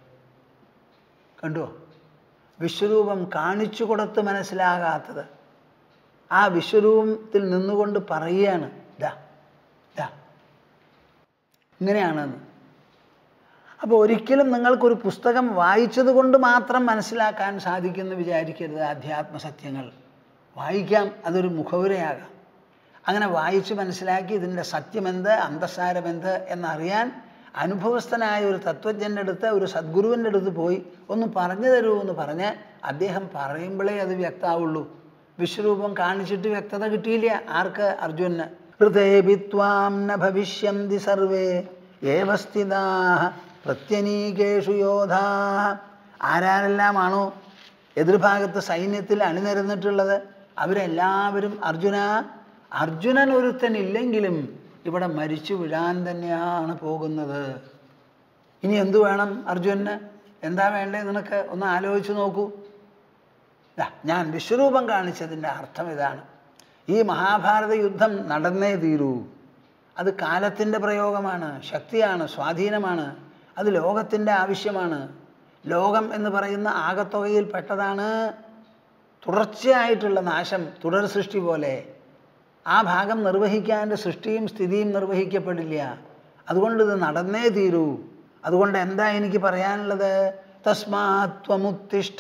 കണ്ടോ? വിശ്വരൂപം കാണിച്ചു കൊടുത്ത് മനസ്സിലാകാത്തത് ആ വിശ്വരൂപത്തിൽ നിന്നുകൊണ്ട് പറയുകയാണ്, ദാ ദാ ഇങ്ങനെയാണെന്ന്. അപ്പോൾ ഒരിക്കലും നിങ്ങൾക്കൊരു പുസ്തകം വായിച്ചത് കൊണ്ട് മാത്രം മനസ്സിലാക്കാൻ സാധിക്കുമെന്ന് വിചാരിക്കരുത്. ആധ്യാത്മസത്യങ്ങൾ വായിക്കാം, അതൊരു മുഖവുരയാകാം. അങ്ങനെ വായിച്ച് മനസ്സിലാക്കി ഇതിൻ്റെ സത്യമെന്ത് അന്തസാരമെന്ത് എന്നറിയാൻ അനുഭവസ്ഥനായ ഒരു തത്വജ്ഞൻ്റെ അടുത്ത്, ഒരു സദ്ഗുരുവിൻ്റെ അടുത്ത് പോയി ഒന്ന് പറഞ്ഞു തരൂ എന്ന് പറഞ്ഞ് അദ്ദേഹം പറയുമ്പോഴേ അത് വ്യക്തമാവുള്ളൂ. വിശ്വരൂപം കാണിച്ചിട്ട് വ്യക്തത കിട്ടിയില്ല ആർക്ക്? അർജുനന്. ഹൃദയഭിത്വാം ന ഭവിഷ്യന്തി സർവേ ഏവസ്ഥിതാഹ പ്രത്യനീകേഷു യോധാഹ. ആരാരെല്ലാമാണോ എതിർഭാഗത്ത് സൈന്യത്തിൽ അണിനിരന്നിട്ടുള്ളത് അവരെല്ലാവരും അർജുന അർജുനൻ ഒരുത്തനില്ലെങ്കിലും ഇവിടെ മരിച്ചു വീഴാൻ തന്നെയാണ് പോകുന്നത്. ഇനി എന്തു വേണം അർജുനന്? എന്താ വേണ്ടേ നിനക്ക്? ഒന്ന് ആലോചിച്ച് നോക്കൂ. ഞാൻ വിശ്വരൂപം കാണിച്ചതിൻ്റെ അർത്ഥം ഇതാണ്. ഈ മഹാഭാരത യുദ്ധം നടന്നേ തീരൂ. അത് കാലത്തിൻ്റെ പ്രയോഗമാണ്, ശക്തിയാണ്, സ്വാധീനമാണ്. അത് ലോകത്തിൻ്റെ ആവശ്യമാണ്. ലോകം എന്ന് പറയുന്ന ആകത്തുകയിൽ പെട്ടതാണ് തുടർച്ചയായിട്ടുള്ള നാശം, തുടർ സൃഷ്ടി പോലെ. ആ ഭാഗം നിർവഹിക്കാൻ സൃഷ്ടിയും സ്ഥിതിയും നിർവഹിക്കപ്പെടില്ല. അതുകൊണ്ട് ഇത് നടന്നേ തീരൂ. അതുകൊണ്ട് എന്താ എനിക്ക് പറയാനുള്ളത്? തസ്മാത് ത്വമുത്തിഷ്ഠ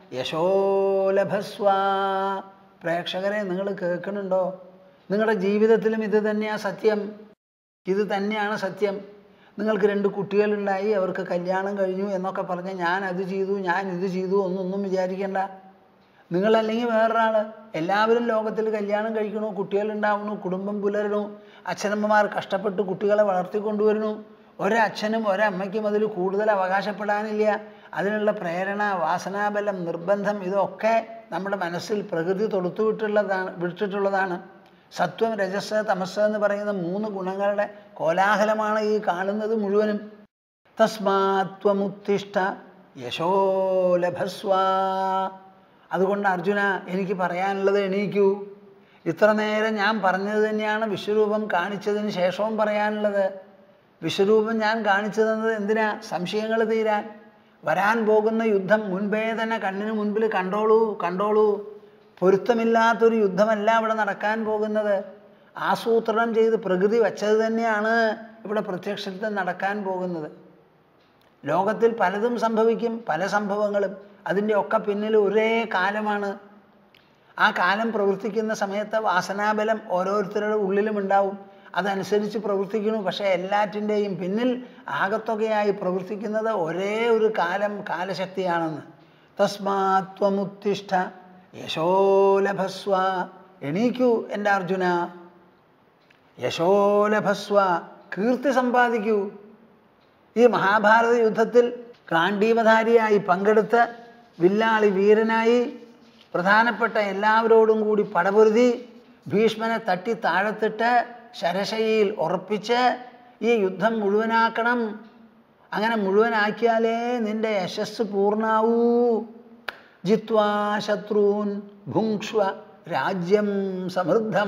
യശോലഭസ്വ. പ്രേക്ഷകരെ, നിങ്ങൾ കേൾക്കുന്നുണ്ടോ? നിങ്ങളുടെ ജീവിതത്തിലും ഇത് തന്നെയാണ് സത്യം. ഇത് തന്നെയാണ് സത്യം. നിങ്ങൾക്ക് രണ്ട് കുട്ടികളുണ്ടായി, അവർക്ക് കല്യാണം കഴിഞ്ഞു എന്നൊക്കെ പറഞ്ഞ് ഞാൻ അത് ചെയ്തു ഞാൻ ഇത് ചെയ്തു ഒന്നൊന്നും വിചാരിക്കേണ്ട. നിങ്ങളല്ലെങ്കിൽ വേറൊരാൾ. എല്ലാവരും ലോകത്തിൽ കല്യാണം കഴിക്കണു, കുട്ടികളുണ്ടാവണു, കുടുംബം പുലരണു, അച്ഛനമ്മമാർ കഷ്ടപ്പെട്ട് കുട്ടികളെ വളർത്തിക്കൊണ്ടുവരണു. ഒരച്ഛനും ഒരമ്മയ്ക്കും അതിൽ കൂടുതൽ അവകാശപ്പെടാനില്ല. അതിനുള്ള പ്രേരണ, വാസനാബലം, നിർബന്ധം ഇതൊക്കെ നമ്മുടെ മനസ്സിൽ പ്രകൃതി തൊടുത്തു വിട്ടുള്ളതാണ് വിട്ടിട്ടുള്ളതാണ്. സത്വം, രജസ്, തമസ് എന്ന് പറയുന്ന മൂന്ന് ഗുണങ്ങളുടെ കോലാഹലമാണ് ഈ കാണുന്നത് മുഴുവനും. തസ്മാത്വമുത്തിഷ്ഠ യശോ ലഭസ്വ. അതുകൊണ്ട് അർജുന, എനിക്ക് പറയാനുള്ളത് എണീക്കൂ. ഇത്ര നേരം ഞാൻ പറഞ്ഞത് തന്നെയാണ് വിശ്വരൂപം കാണിച്ചതിന് ശേഷവും പറയാനുള്ളത്. വിശ്വരൂപം ഞാൻ കാണിച്ചു തന്നത് എന്തിനാ? സംശയങ്ങൾ തീരാൻ. വരാൻ പോകുന്ന യുദ്ധം മുൻപേ തന്നെ കണ്ണിന് മുൻപിൽ കണ്ടോളൂ കണ്ടോളൂ. പൊരുത്തമില്ലാത്തൊരു യുദ്ധമല്ല ഇവിടെ നടക്കാൻ പോകുന്നത്. ആസൂത്രണം ചെയ്ത് പ്രകൃതി വച്ചത് തന്നെയാണ് ഇവിടെ പ്രത്യക്ഷത്തിൽ നടക്കാൻ പോകുന്നത്. ലോകത്തിൽ പലതും സംഭവിക്കും, പല സംഭവങ്ങളും. അതിൻ്റെ ഒക്കെ പിന്നിൽ ഒരേ കാലമാണ്. ആ കാലം പ്രവർത്തിക്കുന്ന സമയത്ത് വാസനാബലം ഓരോരുത്തരുടെ ഉള്ളിലും ഉണ്ടാവും. അതനുസരിച്ച് പ്രവർത്തിക്കുന്നു. പക്ഷേ എല്ലാറ്റിൻ്റെയും പിന്നിൽ ആകത്തുകയായി പ്രവർത്തിക്കുന്നത് ഒരേ ഒരു കാലം, കാലശക്തിയാണെന്ന്. തസ്മാത്വമുത്തിഷ്ഠ യശോ ലഭസ്വ. എണീക്കൂ എൻ്റെ അർജുന. യശോ ലഭസ്വ, കീർത്തി സമ്പാദിക്കൂ. ഈ മഹാഭാരത യുദ്ധത്തിൽ ഗാണ്ഡീവധാരിയായി പങ്കെടുത്ത് വില്ലാളി വീരനായി പ്രധാനപ്പെട്ട എല്ലാവരോടും കൂടി പടപൊരുതി ഭീഷ്മനെ തട്ടി താഴത്തിട്ട് ശരശയിൽ ഉറപ്പിച്ച് ഈ യുദ്ധം മുഴുവനാക്കണം. അങ്ങനെ മുഴുവനാക്കിയാലേ നിന്റെ യശസ് പൂർണ്ണാവൂ. ജിത്വാ ശത്രൂൻ ഭുങ്ക്ഷ്വ രാജ്യം സമൃദ്ധം.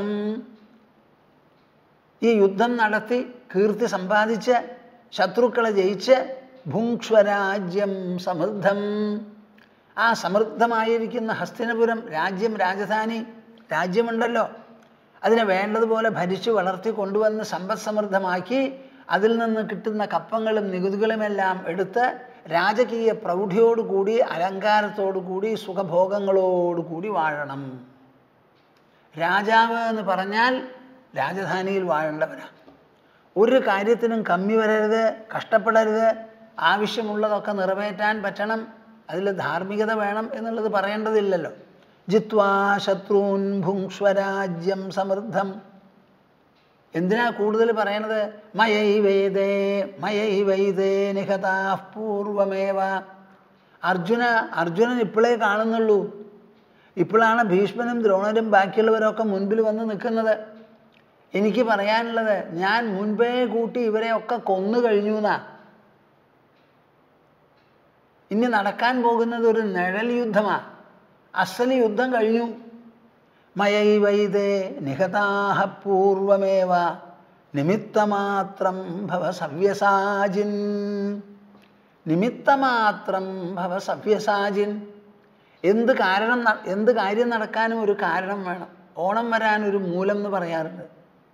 ഈ യുദ്ധം നടത്തി കീർത്തി സമ്പാദിച്ച് ശത്രുക്കളെ ജയിച്ച് ഭുങ്ക്ഷ്വരാജ്യം സമൃദ്ധം. ആ സമൃദ്ധമായിരിക്കുന്ന ഹസ്തിനപുരം രാജ്യം, രാജധാനി രാജ്യമുണ്ടല്ലോ, അതിനെ വേണ്ടതുപോലെ ഭരിച്ചു വളർത്തി കൊണ്ടുവന്ന് സമ്പദ് സമൃദ്ധമാക്കി അതിൽ നിന്ന് കിട്ടുന്ന കപ്പങ്ങളും നികുതികളുമെല്ലാം എടുത്ത് രാജകീയ പ്രൗഢിയോടുകൂടി അലങ്കാരത്തോടുകൂടി സുഖഭോഗങ്ങളോടുകൂടി വാഴണം. രാജാവ് എന്ന് പറഞ്ഞാൽ രാജധാനിയിൽ വാഴേണ്ടവരാണ്. ഒരു കാര്യത്തിനും കമ്മി വരരുത്, കഷ്ടപ്പെടരുത്. ആവശ്യമുള്ളതൊക്കെ നിറവേറ്റാൻ പറ്റണം. അതിൽ ധാർമ്മികത വേണം എന്നുള്ളത് പറയേണ്ടതില്ലല്ലോ. ജിത്വാ ശത്രൂൻ ഭുങ്ക്ഷ്വരാജ്യം സമൃദ്ധം. എന്തിനാ കൂടുതൽ പറയണത്? മയൈ വേദേ മയൈ വൈദേ നിഹതാ പൂർവമേവ. അർജുന അർജുനൻ ഇപ്പോഴേ കാണുന്നുള്ളൂ. ഇപ്പോഴാണ് ഭീഷ്മനും ദ്രോണരും ബാക്കിയുള്ളവരൊക്കെ മുൻപിൽ വന്ന് നിൽക്കുന്നത്. എനിക്ക് പറയാനുള്ളത്, ഞാൻ മുൻപേ കൂട്ടി ഇവരെയൊക്കെ കൊന്നു കഴിഞ്ഞു എന്നാ. ഇനി നടക്കാൻ പോകുന്നത് ഒരു നിഴൽ യുദ്ധമാണ്. അസല് യുദ്ധം കഴിഞ്ഞു. മയൈ വൈദേ നിഹതാഹ പൂർവമേവ നിമിത്തമാത്രം ഭവ സവ്യസാജിൻ. നിമിത്തമാത്രം ഭവ സവ്യസാജിൻ. എന്ത് കാരണം, എന്ത് കാര്യം നടക്കാനും ഒരു കാരണം വേണം. ഓണം വരാനൊരു മൂലം എന്ന് പറയാറുണ്ട്.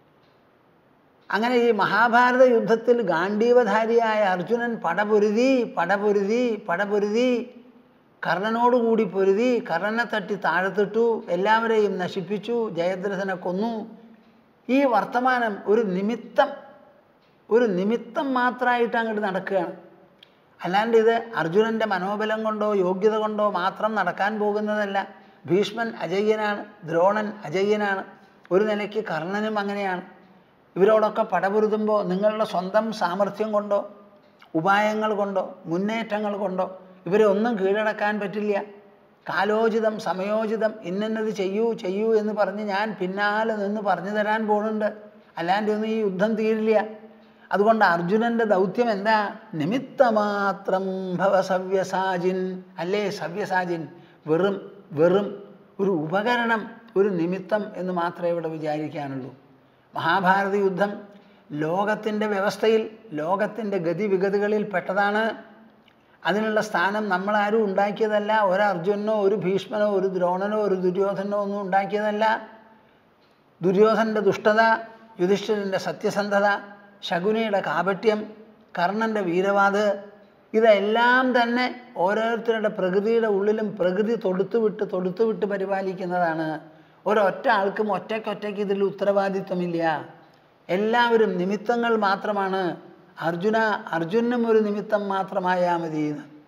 അങ്ങനെ ഈ മഹാഭാരത യുദ്ധത്തിൽ ഗാണ്ഡീവധാരിയായ അർജുനൻ പടപൊരുതി പടപൊരുതി പടപൊരുതി കർണനോടുകൂടി പൊരുതി കർണനെ തട്ടി താഴത്തിട്ടു, എല്ലാവരെയും നശിപ്പിച്ചു, ജയദ്രഥനെ കൊന്നു. ഈ വർത്തമാനം ഒരു നിമിത്തം ഒരു നിമിത്തം മാത്രമായിട്ട് അങ്ങോട്ട് നടക്കുകയാണ്. അല്ലാണ്ട് ഇത് അർജുനൻ്റെ മനോബലം കൊണ്ടോ യോഗ്യത കൊണ്ടോ മാത്രം നടക്കാൻ പോകുന്നതല്ല. ഭീഷ്മൻ അജയ്യനാണ്, ദ്രോണൻ അജയ്യനാണ്, ഒരു നിലയ്ക്ക് കർണനും അങ്ങനെയാണ്. ഇവരോടൊക്കെ പടപൊരുതുമ്പോൾ നിങ്ങളുടെ സ്വന്തം സാമർഥ്യം കൊണ്ടോ ഉപായങ്ങൾ കൊണ്ടോ മുന്നേറ്റങ്ങൾ കൊണ്ടോ ഇവരെ ഒന്നും കീഴടക്കാൻ പറ്റില്ല. കാലോചിതം സമയോചിതം ഇന്നത് ചെയ്യൂ ചെയ്യൂ എന്ന് പറഞ്ഞ് ഞാൻ പിന്നാലെ നിന്ന് പറഞ്ഞു തരാൻ പോകുന്നുണ്ട്. അല്ലാണ്ട് ഒന്നും ഈ യുദ്ധം തീരില്ല. അതുകൊണ്ട് അർജുനൻ്റെ ദൗത്യം എന്താ? നിമിത്തമാത്രം ഭവ സവ്യസാജിൻ. അല്ലേ സവ്യസാജിൻ? വെറും വെറും ഒരു ഉപകരണം, ഒരു നിമിത്തം എന്ന് മാത്രമേ ഇവിടെ വിചാരിക്കാനുള്ളൂ. മഹാഭാരത യുദ്ധം ലോകത്തിൻ്റെ വ്യവസ്ഥയിൽ, ലോകത്തിൻ്റെ ഗതിവിഗതികളിൽ പെട്ടതാണ്. അതിനുള്ള സ്ഥാനം നമ്മളാരും ഉണ്ടാക്കിയതല്ല. ഒരു അർജുനനോ ഒരു ഭീഷ്മനോ ഒരു ദ്രോണനോ ഒരു ദുര്യോധനോ ഒന്നും ഉണ്ടാക്കിയതല്ല. ദുര്യോധനൻ്റെ ദുഷ്ടത, യുധിഷ്ഠിരൻ്റെ സത്യസന്ധത, ശകുനിയുടെ കാപട്യം, കർണൻ്റെ വീരവാദ്, ഇതെല്ലാം തന്നെ ഓരോരുത്തരുടെ പ്രകൃതിയുടെ ഉള്ളിലും പ്രകൃതി തൊടുത്തുവിട്ട് തൊടുത്തുവിട്ട് പരിപാലിക്കുന്നതാണ്. ഒരൊറ്റ ആൾക്കും ഒറ്റയ്ക്കൊറ്റയ്ക്ക് ഇതിൽ ഉത്തരവാദിത്വമില്ല. എല്ലാവരും നിമിത്തങ്ങൾ മാത്രമാണ്. അർജുന അർജുനും ഒരു നിമിത്തം മാത്രമായാൽ മതി.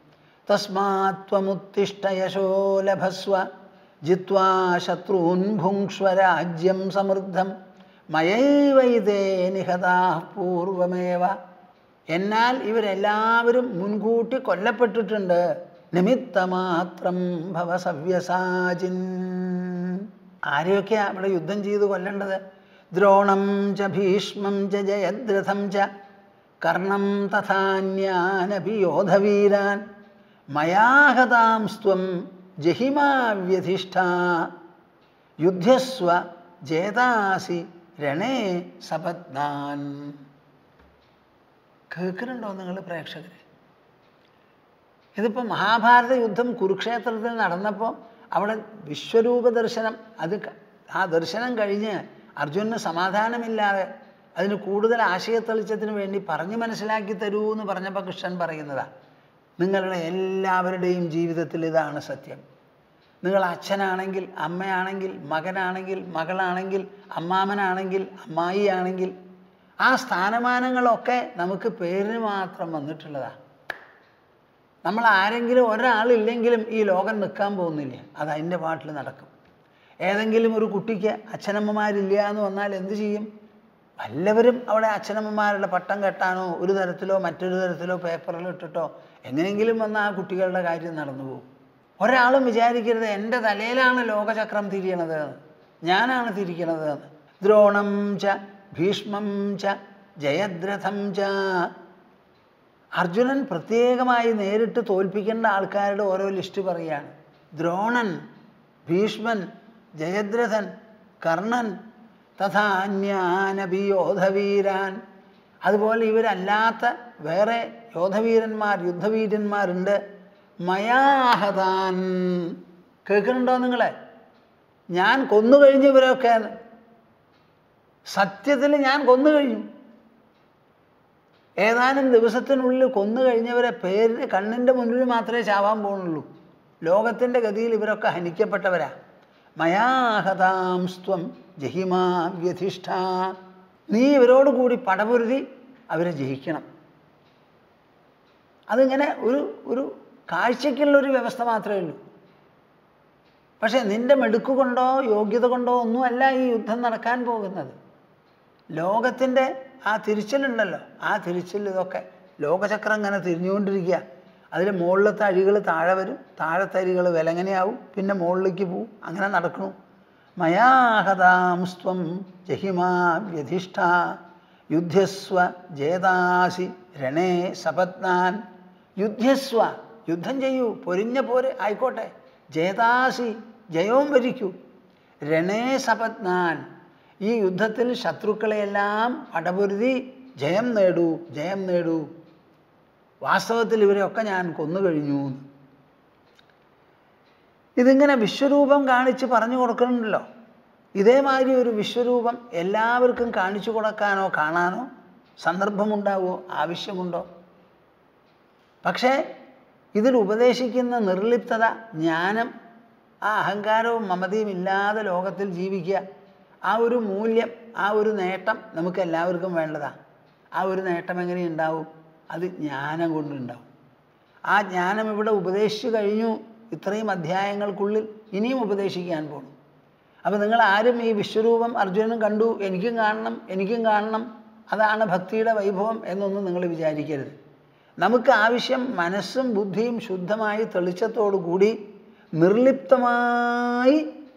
തസ്മാത്വമുത്തിഷ്ഠ യശോ ലഭസ്വ ജിത്വാ ശത്രൂൻ ഭുങ്ക്ഷ്വ രാജ്യം സമൃദ്ധം മയൈവൈതേ നിഹതാ പൂർവമേവ. എന്നാൽ ഇവരെല്ലാവരും മുൻകൂട്ടി കൊല്ലപ്പെട്ടിട്ടുണ്ട്. നിമിത്തമാത്രം ഭവ സവ്യസാജിൻ. ആരെയൊക്കെയാണ് ഇവിടെ യുദ്ധം ചെയ്ത് കൊല്ലേണ്ടത്? ദ്രോണം ച ഭീഷ്മം ച ജയദ്രഥം ച കർണം തഥാന്യാനപി യോധവീരാൻ മയാ ഹതാംസ്ത്വം ജഹിമാ വ്യധിഷ്ഠാ യുദ്ധസ്വ ജേതാസി രണേ സപത്നാൻ. കേൾക്കുന്നുണ്ടോ നിങ്ങൾ പ്രേക്ഷകരെ? ഇതിപ്പോൾ മഹാഭാരത യുദ്ധം കുരുക്ഷേത്രത്തിൽ നടന്നപ്പോൾ അവിടെ വിശ്വരൂപ ദർശനം, അത് ആ ദർശനം കഴിഞ്ഞ് അർജുനന് സമാധാനമില്ലാതെ അതിന് കൂടുതൽ ആശയത്തെളിച്ചത്തിന് വേണ്ടി പറഞ്ഞു മനസ്സിലാക്കി തരൂ എന്ന് പറഞ്ഞപ്പോൾ കൃഷ്ണൻ പറയുന്നതാണ്, നിങ്ങളുടെ എല്ലാവരുടെയും ജീവിതത്തിൽ ഇതാണ് സത്യം. നിങ്ങൾ അച്ഛനാണെങ്കിൽ, അമ്മയാണെങ്കിൽ, മകനാണെങ്കിൽ, മകളാണെങ്കിൽ, അമ്മാമനാണെങ്കിൽ, അമ്മായിയാണെങ്കിൽ, ആ സ്ഥാനമാനങ്ങളൊക്കെ നമുക്ക് പേരിന് മാത്രം വന്നിട്ടുള്ളതാണ്. നമ്മൾ ആരെങ്കിലും ഒരാളില്ലെങ്കിലും ഈ ലോകം നിൽക്കാൻ പോകുന്നില്ല, അത് അതിൻ്റെ പാട്ടിൽ നടക്കും. ഏതെങ്കിലും ഒരു കുട്ടിക്ക് അച്ഛനമ്മമാരില്ല എന്ന് വന്നാൽ എന്ത് ചെയ്യും? വല്ലവരും അവിടെ അച്ഛനമ്മമാരുടെ പട്ടം കെട്ടാനോ ഒരു തരത്തിലോ മറ്റൊരു തരത്തിലോ പേപ്പറിൽ ഇട്ടിട്ടോ എങ്ങനെയെങ്കിലും വന്ന് ആ കുട്ടികളുടെ കാര്യം നടന്നു പോകും. ഒരാളും വിചാരിക്കരുത് എൻ്റെ തലയിലാണ് ലോകചക്രം തിരിയണത്, ഞാനാണ് തിരിക്കണത് എന്ന്. ദ്രോണം ച ഭീഷ്മം ച ജയദ്രഥം ച. അർജുനൻ പ്രത്യേകമായി നേരിട്ട് തോൽപ്പിക്കേണ്ട ആൾക്കാരുടെ ഓരോ ലിസ്റ്റ് പറയുകയാണ്. ദ്രോണൻ, ഭീഷ്മൻ, ജയദ്രഥൻ, കർണൻ തഥാ അന്യാനപി യോധവീരാൻ. അതുപോലെ ഇവരല്ലാത്ത വേറെ യോധവീരന്മാർ, യുദ്ധവീരന്മാരുണ്ട്. മയാഹതാൻ. കേൾക്കുന്നുണ്ടോ നിങ്ങളെ? ഞാൻ കൊന്നു കഴിഞ്ഞവരൊക്കെ സത്യത്തിൽ ഞാൻ കൊന്നു കഴിഞ്ഞു. ഏതാനും ദിവസത്തിനുള്ളിൽ കൊന്നു കഴിഞ്ഞവരെ പേരിന് കണ്ണിൻ്റെ മുന്നിൽ മാത്രമേ ചാവാൻ പോകുന്നുള്ളൂ. ലോകത്തിൻ്റെ ഗതിയിൽ ഇവരൊക്കെ ഹനിക്കപ്പെട്ടവരാ. മയാഹതാംസ്ത്വം ജഹിമാ വ്യധിഷ്ഠ. നീ ഇവരോട് കൂടി പടപൊരുതി അവരെ ജയിക്കണം. അതിങ്ങനെ ഒരു ഒരു കാഴ്ചയ്ക്കുള്ളൊരു വ്യവസ്ഥ മാത്രമേ ഉള്ളൂ. പക്ഷേ നിൻ്റെ മെടുക്കുകൊണ്ടോ യോഗ്യത കൊണ്ടോ ഒന്നുമല്ല ഈ യുദ്ധം നടക്കാൻ പോകുന്നത്. ലോകത്തിൻ്റെ ആ തിരിച്ചിലുണ്ടല്ലോ, ആ തിരിച്ചിൽ ഇതൊക്കെ ലോകചക്രം ഇങ്ങനെ തിരിഞ്ഞുകൊണ്ടിരിക്കുക. അതിൽ മുകളിലത്തെ അഴികൾ താഴെ വരും, താഴത്തെ അരികൾ വിലങ്ങനെയാവും, പിന്നെ മുകളിലേക്ക് പോവും, അങ്ങനെ നടക്കണു. മയാഹതാംസ്ത്വം ജഹിമാ വ്യധിഷ്ഠ യുദ്ധസ്വ ജേതാസി രണേ സപത്നാൻ. യുദ്ധസ്വ, യുദ്ധം ചെയ്യൂ, പൊരിഞ്ഞ പോരെ ആയിക്കോട്ടെ. ജേതാസി, ജയവും വരിക്കൂ. രണേ സപത്നാൻ, ഈ യുദ്ധത്തിൽ ശത്രുക്കളെയെല്ലാം പടപൊരുതി ജയം നേടൂ, ജയം നേടൂ. വാസ്തവത്തിൽ ഇവരെയൊക്കെ ഞാൻ കൊന്നു കഴിഞ്ഞു. ഇതിങ്ങനെ വിശ്വരൂപം കാണിച്ച് പറഞ്ഞു കൊടുക്കണമല്ലോ. ഇതേമാതിരി ഒരു വിശ്വരൂപം എല്ലാവർക്കും കാണിച്ചു കൊടുക്കാനോ കാണാനോ സന്ദർഭമുണ്ടാവുമോ, ആവശ്യമുണ്ടോ? പക്ഷേ ഇതിൽ ഉപദേശിക്കുന്ന നിർലിപ്തത, ജ്ഞാനം, ആ അഹങ്കാരവും മമതയും ഇല്ലാതെ ലോകത്തിൽ ജീവിക്കുക, ആ ഒരു മൂല്യം, ആ ഒരു നേട്ടം നമുക്ക് എല്ലാവർക്കും വേണ്ടതാണ്. ആ ഒരു നേട്ടം എങ്ങനെയുണ്ടാവും? അത് ജ്ഞാനം കൊണ്ടുണ്ടാവും. ആ ജ്ഞാനം ഇവിടെ ഉപദേശിച്ചു കഴിഞ്ഞു. ഇത്രയും അധ്യായങ്ങൾക്കുള്ളിൽ ഇനിയും ഉപദേശിക്കാൻ പോകണം. അപ്പോൾ നിങ്ങൾ ആരും ഈ വിശ്വരൂപം അർജുനനും കണ്ടു, എനിക്കും കാണണം, എനിക്കും കാണണം, അതാണ് ഭക്തിയുടെ വൈഭവം എന്നൊന്നും നിങ്ങൾ വിചാരിക്കരുത്. നമുക്ക് ആവശ്യം മനസ്സും ബുദ്ധിയും ശുദ്ധമായി തെളിച്ചത്തോടു കൂടി നിർലിപ്തമായി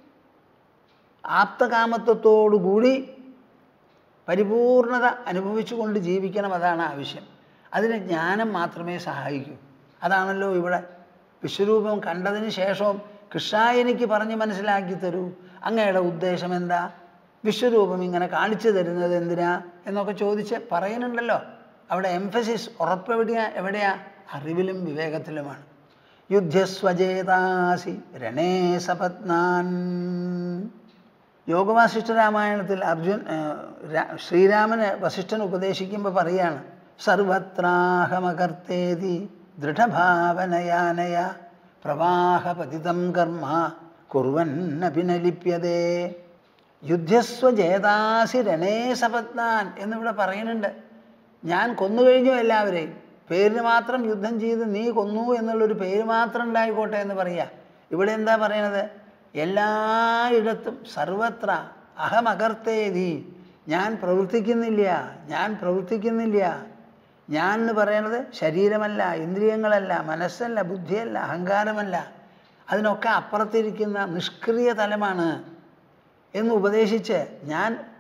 ആപ്തകാമത്വത്തോടുകൂടി പരിപൂർണത അനുഭവിച്ചുകൊണ്ട് ജീവിക്കണം. അതാണ് ആവശ്യം. അതിന് ജ്ഞാനം മാത്രമേ സഹായിക്കൂ. അതാണല്ലോ ഇവിടെ വിശ്വരൂപം കണ്ടതിന് ശേഷവും കൃഷ്ണ എനിക്ക് പറഞ്ഞ് മനസ്സിലാക്കി തരൂ, അങ്ങയുടെ ഉദ്ദേശം എന്താ, വിശ്വരൂപം ഇങ്ങനെ കാണിച്ചു തരുന്നത് എന്തിനാ എന്നൊക്കെ ചോദിച്ച് പറയുന്നുണ്ടല്ലോ. അവിടെ എംഫസിസ് ഉറപ്പെവിടെയാ? എവിടെയാ? അറിവിലും വിവേകത്തിലുമാണ്. യുദ്ധസ്വജേതാസി രണേ സപത്നാൻ. യോഗവാസിഷ്ഠ രാമായണത്തിൽ അർജുൻ ശ്രീരാമന് വസിഷ്ഠൻ ഉപദേശിക്കുമ്പോൾ പറയാണ്, സർവത്രാഹമകർത്തേതി ദൃഢഭാവനയാനയ പ്രവാഹപതിതം കർമ്മ കുർവന്നഭിനലിപ്യതേ. യുദ്ധസ്വജേതാസി രണേ സപത്നാൻ എന്നിവിടെ പറയുന്നുണ്ട്. ഞാൻ കൊന്നുകഴിഞ്ഞു എല്ലാവരെയും, പേരിന് മാത്രം യുദ്ധം ചെയ്ത് നീ കൊന്നു എന്നുള്ളൊരു പേര് മാത്രം ഉണ്ടായിക്കോട്ടെ എന്ന് പറയുക. ഇവിടെ എന്താ പറയണത്? എല്ലായിടത്തും സർവത്ര അഹമകർത്തേതി, ഞാൻ പ്രവർത്തിക്കുന്നില്ല, ഞാൻ പ്രവർത്തിക്കുന്നില്ല. ഞാൻ എന്ന് പറയണത് ശരീരമല്ല, ഇന്ദ്രിയങ്ങളല്ല, മനസ്സല്ല, ബുദ്ധിയല്ല, അഹങ്കാരമല്ല, അതിനൊക്കെ അപ്പുറത്തിരിക്കുന്ന നിഷ്ക്രിയ തലമാണ് എന്ന് ഉപദേശിച്ച് ഞാൻ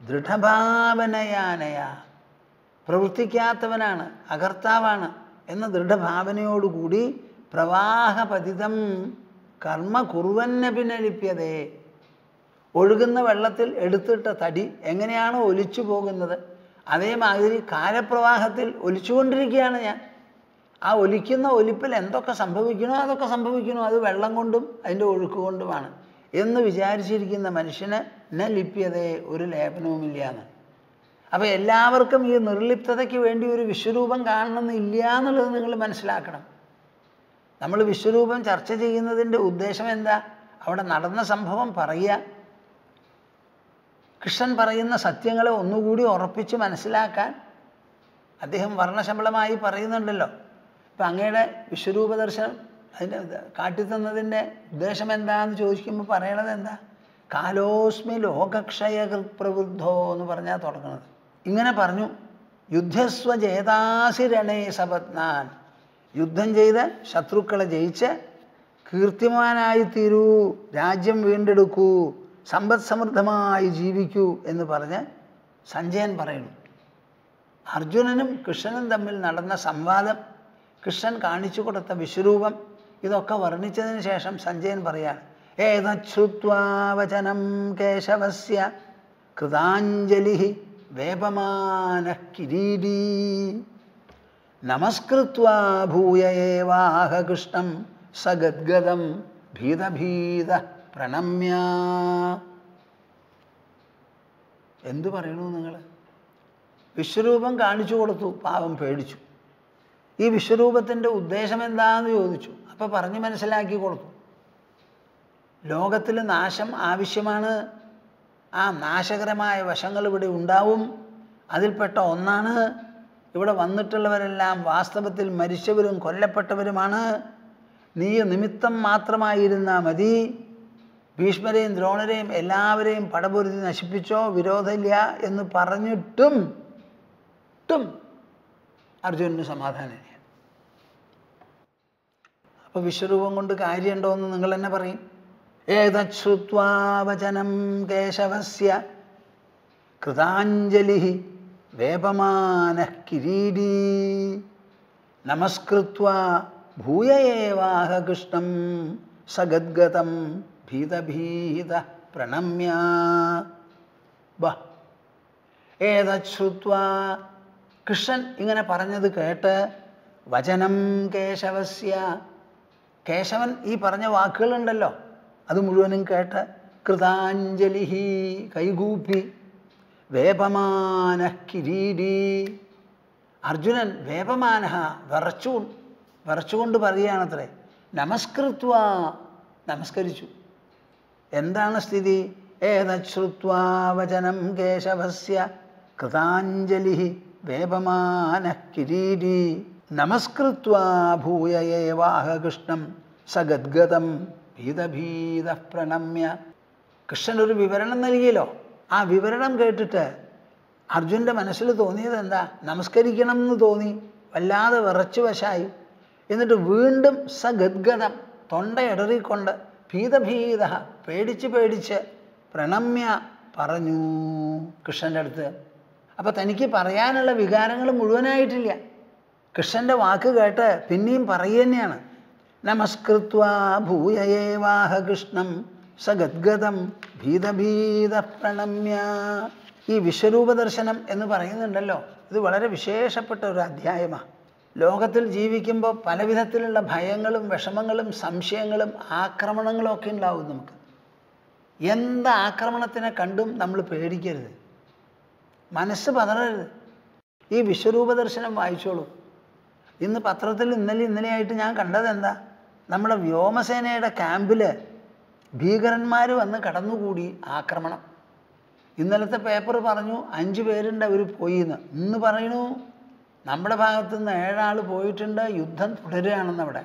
ദൃഢഭാവനയാനയ, പ്രവർത്തിക്കാത്തവനാണ്, അകർത്താവാണ് എന്ന ദൃഢഭാവനയോടുകൂടി പ്രവാഹപതിതം കർമ്മ കുറുവന്നഭിനലിപ്യതേ, ഒഴുകുന്ന വെള്ളത്തിൽ എടുത്തിട്ട തടി എങ്ങനെയാണോ ഒലിച്ചു പോകുന്നത് അതേമാതിരി കാലപ്രവാഹത്തിൽ ഒലിച്ചുകൊണ്ടിരിക്കുകയാണ് ഞാൻ. ആ ഒലിക്കുന്ന ഒലിപ്പിൽ എന്തൊക്കെ സംഭവിക്കണോ അതൊക്കെ സംഭവിക്കണോ, അത് വെള്ളം കൊണ്ടും അതിൻ്റെ ഒഴുക്ക് കൊണ്ടുമാണ് എന്ന് വിചാരിച്ചിരിക്കുന്ന മനുഷ്യന് ന ലിപ്യതേ, ഒരു ലേപനവുമില്ല എന്ന്. അപ്പോൾ എല്ലാവർക്കും ഈ നിർലിപ്തതയ്ക്ക് വേണ്ടി ഒരു വിശ്വരൂപം കാണണമെന്നില്ല എന്നുള്ളത് നിങ്ങൾ മനസ്സിലാക്കണം. നമ്മൾ വിശ്വരൂപം ചർച്ച ചെയ്യുന്നതിൻ്റെ ഉദ്ദേശം എന്താ? അവിടെ നടന്ന സംഭവം പറയുക, കൃഷ്ണൻ പറയുന്ന സത്യങ്ങളെ ഒന്നുകൂടി ഉറപ്പിച്ച് മനസ്സിലാക്കാൻ അദ്ദേഹം വർണ്ണശബളമായി പറയുന്നുണ്ടല്ലോ. ഇപ്പം അങ്ങയുടെ വിശ്വരൂപ ദർശനം അതിൻ്റെ കാട്ടിത്തന്നതിൻ്റെ ഉദ്ദേശം എന്താണെന്ന് ചോദിക്കുമ്പോൾ പറയണത് എന്താ? കാലോസ്മി ലോകക്ഷയകൃത് പ്രവൃദ്ധോ എന്ന് പറഞ്ഞാൽ തുടങ്ങുന്നത്. ഇങ്ങനെ പറഞ്ഞു, യുദ്ധസ്വ ജേതാസിരണേ സപത്നാൻ, യുദ്ധം ചെയ്ത് ശത്രുക്കളെ ജയിച്ച് കീർത്തിമാനായിത്തീരൂ, രാജ്യം വീണ്ടെടുക്കൂ, സമ്പദ് സമൃദ്ധമായി ജീവിക്കൂ എന്ന് പറഞ്ഞ് സഞ്ജയൻ പറയുന്നു. അർജുനനും കൃഷ്ണനും തമ്മിൽ നടന്ന സംവാദം, കൃഷ്ണൻ കാണിച്ചു കൊടുത്ത വിശ്വരൂപം, ഇതൊക്കെ വർണ്ണിച്ചതിന് ശേഷം സഞ്ജയൻ പറയാണ്, ഏതശ്രുത്വാ വചനം കേശവസ്യ കൃതാഞ്ജലി വേപമാനഃ കിരീടീ നമസ്കൃത്വാ ഭൂയ ഏവാഹ കൃഷ്ണം സഗദ്ഗദം ഭീതഭീത പ്രണമ്യ. എന്തു പറയണു നിങ്ങൾ? വിശ്വരൂപം കാണിച്ചു കൊടുത്തു, പാവം പേടിച്ചു. ഈ വിശ്വരൂപത്തിൻ്റെ ഉദ്ദേശം എന്താണെന്ന് ചോദിച്ചു. അപ്പോൾ പറഞ്ഞ് മനസ്സിലാക്കി കൊടുത്തു. ലോകത്തിൽ നാശം ആവശ്യമാണ്, ആ നാശകരമായ വശങ്ങൾ ഇവിടെ ഉണ്ടാവും. അതിൽപ്പെട്ട ഒന്നാണ് ഇവിടെ വന്നിട്ടുള്ളവരെല്ലാം വാസ്തവത്തിൽ മരിച്ചവരും കൊല്ലപ്പെട്ടവരുമാണ്. നീ നിമിത്തം മാത്രമായിരുന്നാൽ മതി. ഭീഷ്മരെയും ദ്രോണരെയും എല്ലാവരെയും പടപൊരുതി നശിപ്പിച്ചോ, വിരോധമില്ല എന്ന് പറഞ്ഞിട്ടും ട്ടും അർജുനന് സമാധാനമില്ല. അപ്പോൾ വിശ്വരൂപം കൊണ്ട് കാര്യമുണ്ടോ എന്ന് നിങ്ങൾ തന്നെ പറയും. ഏതശ്രുത്വാ വചനം കേശവസ്യ കൃതാഞ്ജലി വേപമാനഃ കിരീടീ നമസ്കൃത്വാ ഭൂയ ഏവാഹ കൃഷ്ണം സഗദ്ഗതം ഭീതഭീത പ്രണമ്യ. ബ ഏതശ്രുത്വാ, കൃഷ്ണൻ ഇങ്ങനെ പറഞ്ഞത് കേട്ട്, വചനം കേശവസ്യ, കേശവൻ ഈ പറഞ്ഞ വാക്കുകളുണ്ടല്ലോ അത് മുഴുവനും കേട്ട്, കൃതാഞ്ജലി കൈകൂപ്പി, വേപമാനഃ കിരീടീ, അർജുനൻ വേപമാനഃ വിറച്ചു വിറച്ചുകൊണ്ട് പറയുകയാണത്രേ, നമസ്കൃത്വാ നമസ്കരിച്ചു. എന്താണ് സ്ഥിതി? ഏതശ്രുത്വാ വചനം കേശവസ്യ കൃതാഞ്ജലി വേപമാനഃ കിരീടീ നമസ്കൃത്വാ ഭൂയ ഏവാഹ കൃഷ്ണം സഗദ്ഗതം ഭീതഭീത പ്രണമ്യ. കൃഷ്ണൻ ഒരു വിവരണം നൽകിയല്ലോ. ആ വിവരണം കേട്ടിട്ട് അർജുൻ്റെ മനസ്സിൽ തോന്നിയത് എന്താ? നമസ്കരിക്കണം എന്ന് തോന്നി, വല്ലാതെ വിറച്ചു വശായി. എന്നിട്ട് വീണ്ടും സഗദ്ഗതം തൊണ്ടയിടറിക്കൊണ്ട് ഭീതഭീത പേടിച്ച് പേടിച്ച് പ്രണമ്യ പറഞ്ഞു കൃഷ്ണൻ്റെ അടുത്ത്. അപ്പോൾ തനിക്ക് പറയാനുള്ള വികാരങ്ങൾ മുഴുവനായിട്ടില്ല. കൃഷ്ണൻ്റെ വാക്ക് കേട്ട് പിന്നെയും പറയുക തന്നെയാണ്. നമസ്കൃത്വാ ഭൂയ ഏവാഹ കൃഷ്ണം സഗദ്ഗതം ഭീതഭീത പ്രണമ്യ. ഈ വിശ്വരൂപ ദർശനം എന്ന് പറയുന്നുണ്ടല്ലോ, ഇത് വളരെ വിശേഷപ്പെട്ട ഒരു അധ്യായമാണ്. ലോകത്തിൽ ജീവിക്കുമ്പോൾ പല വിധത്തിലുള്ള ഭയങ്ങളും വിഷമങ്ങളും സംശയങ്ങളും ആക്രമണങ്ങളും ഒക്കെ ഉണ്ടാവും നമുക്ക്. എന്ത് ആക്രമണത്തിനെ കണ്ടും നമ്മൾ പേടിക്കരുത്, മനസ്സ് പതറരുത്. ഈ വിശ്വരൂപ ദർശനം വായിച്ചോളൂ. ഇന്ന് പത്രത്തിൽ ഇന്നലെ ഇന്നലെയായിട്ട് ഞാൻ കണ്ടത് എന്താ? നമ്മുടെ വ്യോമസേനയുടെ ക്യാമ്പിൽ ഭീകരന്മാർ വന്ന് കടന്നുകൂടി ആക്രമണം. ഇന്നലത്തെ പേപ്പർ പറഞ്ഞു അഞ്ച് പേരുണ്ട് അവർ പോയിന്ന്. ഇന്ന് പറയണു നമ്മുടെ ഭാഗത്തു നിന്ന് ഏഴാൾ പോയിട്ടുണ്ട്, യുദ്ധം തുടരുകയാണെന്നവിടെ.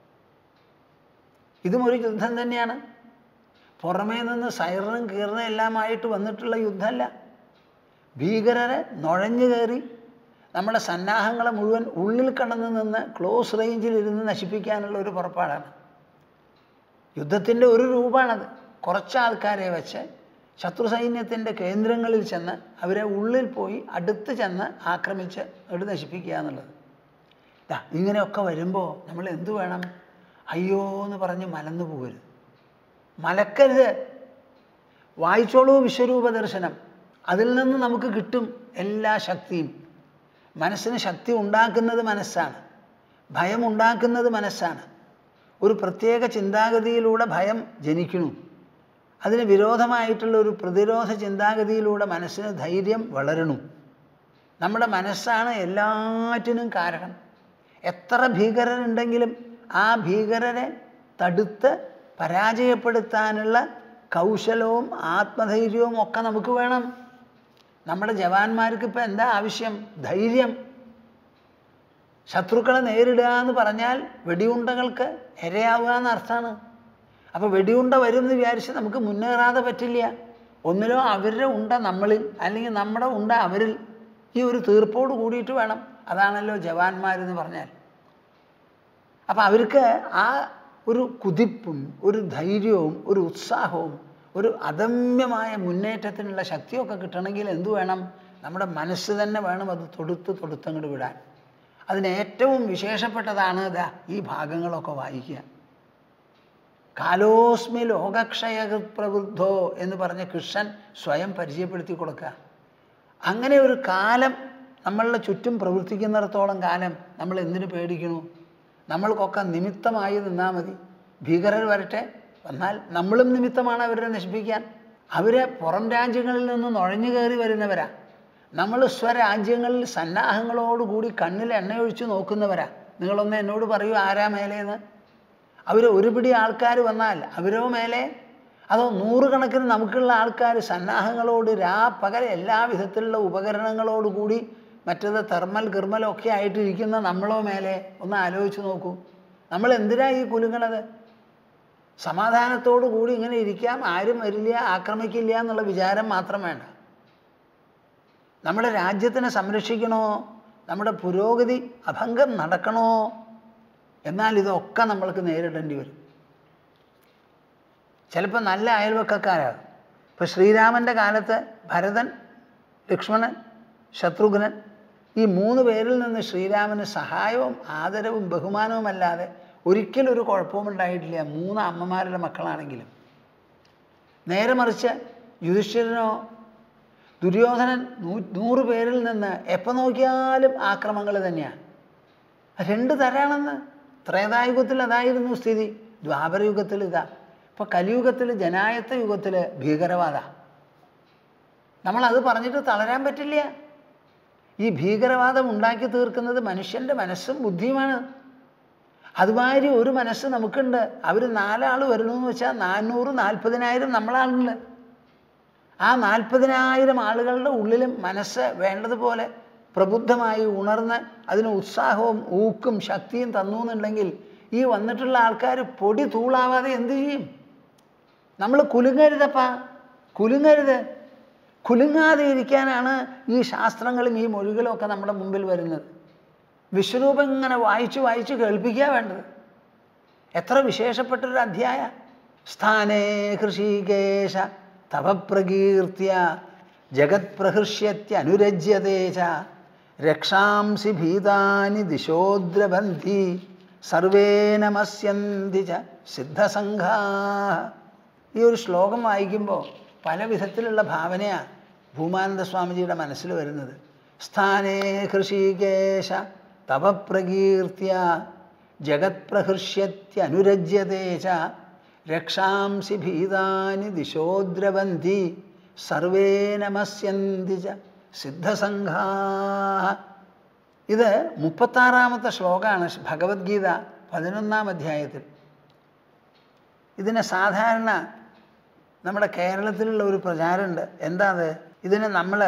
ഇതും ഒരു യുദ്ധം തന്നെയാണ്. പുറമേ നിന്ന് സൈറനും കീറനും എല്ലാമായിട്ട് വന്നിട്ടുള്ള യുദ്ധമല്ല. ഭീകരരെ നുഴഞ്ഞു കയറി നമ്മുടെ സന്നാഹങ്ങളെ മുഴുവൻ ഉള്ളിൽ കടന്നു നിന്ന് ക്ലോസ് റേഞ്ചിലിരുന്ന് നശിപ്പിക്കാനുള്ള ഒരു പുറപ്പാടാണ്. യുദ്ധത്തിൻ്റെ ഒരു രൂപമാണത്. കുറച്ച് ആൾക്കാരെ വെച്ച് ശത്രു സൈന്യത്തിൻ്റെ കേന്ദ്രങ്ങളിൽ ചെന്ന് അവരെ ഉള്ളിൽ പോയി അടുത്ത് ചെന്ന് ആക്രമിച്ച് അവിടെ നശിപ്പിക്കുക എന്നുള്ളത്. ഇതാ ഇങ്ങനെയൊക്കെ വരുമ്പോൾ നമ്മൾ എന്തു വേണം? അയ്യോ എന്ന് പറഞ്ഞ് മലന്നു പോകരുത്, മലക്കരുത്. വായിച്ചോളൂ വിശ്വരൂപ ദർശനം. അതിൽ നിന്ന് നമുക്ക് കിട്ടും എല്ലാ ശക്തിയും. മനസ്സിന് ശക്തി ഉണ്ടാക്കുന്നത് മനസ്സാണ്, ഭയം ഉണ്ടാക്കുന്നത് മനസ്സാണ്. ഒരു പ്രത്യേക ചിന്താഗതിയിലൂടെ ഭയം ജനിക്കുന്നു. അതിന് വിരോധമായിട്ടുള്ള ഒരു പ്രതിരോധ ചിന്താഗതിയിലൂടെ മനസ്സിന് ധൈര്യം വളരണു. നമ്മുടെ മനസ്സാണ് എല്ലാറ്റിനും കാരണം. എത്ര ഭീകരരുണ്ടെങ്കിലും ആ ഭീകരരെ തടുത്ത് പരാജയപ്പെടുത്താനുള്ള കൗശലവും ആത്മധൈര്യവും ഒക്കെ നമുക്ക് വേണം. നമ്മുടെ ജവാന്മാർക്ക് ഇപ്പം എന്താ ആവശ്യം? ധൈര്യം. ശത്രുക്കളെ നേരിടുക എന്ന് പറഞ്ഞാൽ വെടിയുണ്ടകൾക്ക് ഇരയാവുക എന്നർത്ഥമാണ്. അപ്പോൾ വെടിയുണ്ട വരും എന്ന് വിചാരിച്ച് നമുക്ക് മുന്നേറാതെ പറ്റില്ല. ഒന്നിലോ അവരുടെ ഉണ്ട നമ്മളിൽ, അല്ലെങ്കിൽ നമ്മുടെ ഉണ്ട അവരിൽ. ഈ ഒരു തീർപ്പോട് കൂടിയിട്ട് വേണം. അതാണല്ലോ ജവാന്മാരെന്ന് പറഞ്ഞാൽ. അപ്പം അവർക്ക് ആ ഒരു കുതിപ്പും ഒരു ധൈര്യവും ഒരു ഉത്സാഹവും ഒരു അദമ്യമായ മുന്നേറ്റത്തിനുള്ള ശക്തിയൊക്കെ കിട്ടണമെങ്കിൽ എന്തു വേണം? നമ്മുടെ മനസ്സ് തന്നെ വേണം അത് തൊടുത്ത് തൊടുത്തങ്ങോട്ട് വിടാൻ. അതിന് ഏറ്റവും വിശേഷപ്പെട്ടതാണ് ഇതാ ഈ ഭാഗങ്ങളൊക്കെ വായിക്കുക. കാലോസ്മി ലോകക്ഷയകൃത് പ്രവൃദ്ധോ എന്ന് പറഞ്ഞ കൃഷ്ണൻ സ്വയം പരിചയപ്പെടുത്തി കൊടുക്കുക. അങ്ങനെ ഒരു കാലം നമ്മളുടെ ചുറ്റും പ്രവർത്തിക്കുന്നിടത്തോളം കാലം നമ്മൾ എന്തിനു പേടിക്കണു? നമ്മൾക്കൊക്കെ നിമിത്തമായി നിന്നാൽ മതി. ഭീകരർ വരട്ടെ, വന്നാൽ നമ്മളും നിമിത്തമാണ് അവരെ നശിപ്പിക്കാൻ. അവരെ പുറം രാജ്യങ്ങളിൽ നിന്ന് നുഴഞ്ഞു കയറി വരുന്നവരാ. നമ്മൾ സ്വരാജ്യങ്ങളിൽ സന്നാഹങ്ങളോടുകൂടി കണ്ണിൽ എണ്ണയൊഴിച്ച് നോക്കുന്നവരാ. നിങ്ങളൊന്ന് എന്നോട് പറയൂ, ആരാ മേലേന്ന്? അവർ ഒരു പിടി ആൾക്കാർ വന്നാൽ അവരോ മേലെ? അതോ നൂറുകണക്കിന് നമുക്കുള്ള ആൾക്കാർ സന്നാഹങ്ങളോട് രാ പകൽ എല്ലാ വിധത്തിലുള്ള ഉപകരണങ്ങളോടുകൂടി മറ്റത് തെർമൽ ഗിർമലൊക്കെ ആയിട്ടിരിക്കുന്ന നമ്മളോ മേലെ? ഒന്ന് ആലോചിച്ച് നോക്കൂ. നമ്മൾ എന്തിനാ ഈ കുലുങ്ങണത്? സമാധാനത്തോടു കൂടി ഇങ്ങനെ ഇരിക്കാം, ആരും വരില്ല, ആക്രമിക്കില്ല എന്നുള്ള വിചാരം മാത്രം വേണ്ട. നമ്മുടെ രാജ്യത്തിനെ സംരക്ഷിക്കണോ? നമ്മുടെ പുരോഗതി അഭംഗം നടക്കണോ? എന്നാൽ ഇതൊക്കെ നമ്മൾക്ക് നേരിടേണ്ടി വരും. ചിലപ്പോൾ നല്ല അയൽവക്കക്കാരാകും. ഇപ്പോൾ ശ്രീരാമൻ്റെ കാലത്ത് ഭരതൻ, ലക്ഷ്മണൻ, ശത്രുഘ്നൻ ഈ മൂന്ന് പേരിൽ നിന്ന് ശ്രീരാമന് സഹായവും ആദരവും ബഹുമാനവും അല്ലാതെ ഒരിക്കലും ഒരു കുഴപ്പവും ഉണ്ടായിട്ടില്ല, മൂന്ന് അമ്മമാരുടെ മക്കളാണെങ്കിലും. നേരെ മറിച്ച് യുധിഷ്ഠിരനോ ദുര്യോധനൻ നൂ നൂറ് പേരിൽ നിന്ന് എപ്പോൾ നോക്കിയാലും ആക്രമങ്ങൾ തന്നെയാണ്. രണ്ട് തരാണെന്ന്. ത്രേതായുഗത്തിൽ അതായിരുന്നു സ്ഥിതി, ദ്വാപരയുഗത്തിൽ ഇതാ. ഇപ്പോൾ കലിയുഗത്തിൽ ജനായത്ത യുഗത്തിൽ ഭീകരവാദ. നമ്മളത് പറഞ്ഞിട്ട് തളരാൻ പറ്റില്ല. ഈ ഭീകരവാദം ഉണ്ടാക്കി തീർക്കുന്നത് മനുഷ്യൻ്റെ മനസ്സും ബുദ്ധിയുമാണ്. അതുമാതിരി ഒരു മനസ്സ് നമുക്കുണ്ട്. അവർ നാലാൾ വരണമെന്ന് വെച്ചാൽ നാനൂറ് നാൽപ്പതിനായിരം നമ്മളാളുണ്ട്. ആ നാൽപ്പതിനായിരം ആളുകളുടെ ഉള്ളിലും മനസ്സ് വേണ്ടതുപോലെ പ്രബുദ്ധമായി ഉണർന്ന് അതിന് ഉത്സാഹവും ഊക്കും ശക്തിയും തന്നു എന്നുണ്ടെങ്കിൽ ഈ വന്നിട്ടുള്ള ആൾക്കാർ പൊടി തൂളാവാതെ എന്തു ചെയ്യും? നമ്മൾ കുലുങ്ങരുതപ്പാ, കുലുങ്ങരുത്. കുലുങ്ങാതെ ഇരിക്കാനാണ് ഈ ശാസ്ത്രങ്ങളും ഈ മൊഴികളും ഒക്കെ നമ്മുടെ മുമ്പിൽ വരുന്നത്. വിശ്വരൂപം ഇങ്ങനെ വായിച്ച് വായിച്ച് കേൾപ്പിക്കുക വേണ്ടത്. എത്ര വിശേഷപ്പെട്ടൊരു അധ്യായ. സ്ഥാനേ ഹൃഷീകേശ തവ പ്രകീർത്തിയ ജഗത് പ്രഹൃഷ്യത്യനുരജ്യതേച രക്ഷാംസി ഭീതാനി ദിശോദ്രബന്ധി സർവേ നമസ്യന്തി ച സിദ്ധസംഘാ. ഈ ഒരു ശ്ലോകം വായിക്കുമ്പോൾ പല വിധത്തിലുള്ള ഭാവനയാണ് ഭൂമാനന്ദ സ്വാമിജിയുടെ മനസ്സിൽ വരുന്നത്. സ്ഥാനേ ഹൃഷീകേശ തവ പ്രകീർത്തിയ ജഗത് പ്രഹൃഷ്യത്യനുരജ്യതേച രക്ഷാംസി ഭീതാനി ദിശോദ്രബന്ധി സർവേ നമസ്യന്തി ച സിദ്ധസംഘാ. ഇത് മുപ്പത്താറാമത്തെ ശ്ലോകമാണ് ഭഗവത്ഗീത പതിനൊന്നാം അധ്യായത്തിൽ. ഇതിനെ സാധാരണ നമ്മുടെ കേരളത്തിലുള്ള ഒരു പ്രചാരമുണ്ട്. എന്താ അത്? ഇതിനെ നമ്മൾ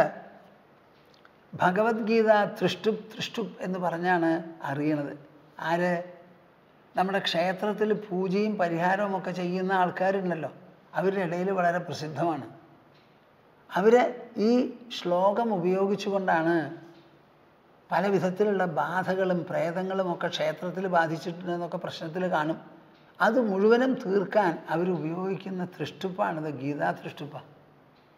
ഭഗവത്ഗീത തൃഷ്ടുപ് തൃഷ്ടുപ് എന്ന് പറഞ്ഞാണ് അറിയണത്. ആര്? നമ്മുടെ ക്ഷേത്രത്തിൽ പൂജയും പരിഹാരവും ഒക്കെ ചെയ്യുന്ന ആൾക്കാരുണ്ടല്ലോ, അവരുടെ ഇടയിൽ വളരെ പ്രസിദ്ധമാണ്. അവർ ഈ ശ്ലോകം ഉപയോഗിച്ചുകൊണ്ടാണ് പല വിധത്തിലുള്ള ബാധകളും പ്രേതങ്ങളും ഒക്കെ ക്ഷേത്രത്തിൽ ബാധിച്ചിട്ടുണ്ടെന്നൊക്കെ പ്രശ്നത്തിൽ കാണും. അത് മുഴുവനും തീർക്കാൻ അവർ ഉപയോഗിക്കുന്ന തൃഷ്ടുപ്പാണിത്, ഗീതാ തൃഷ്ടുപ്പ.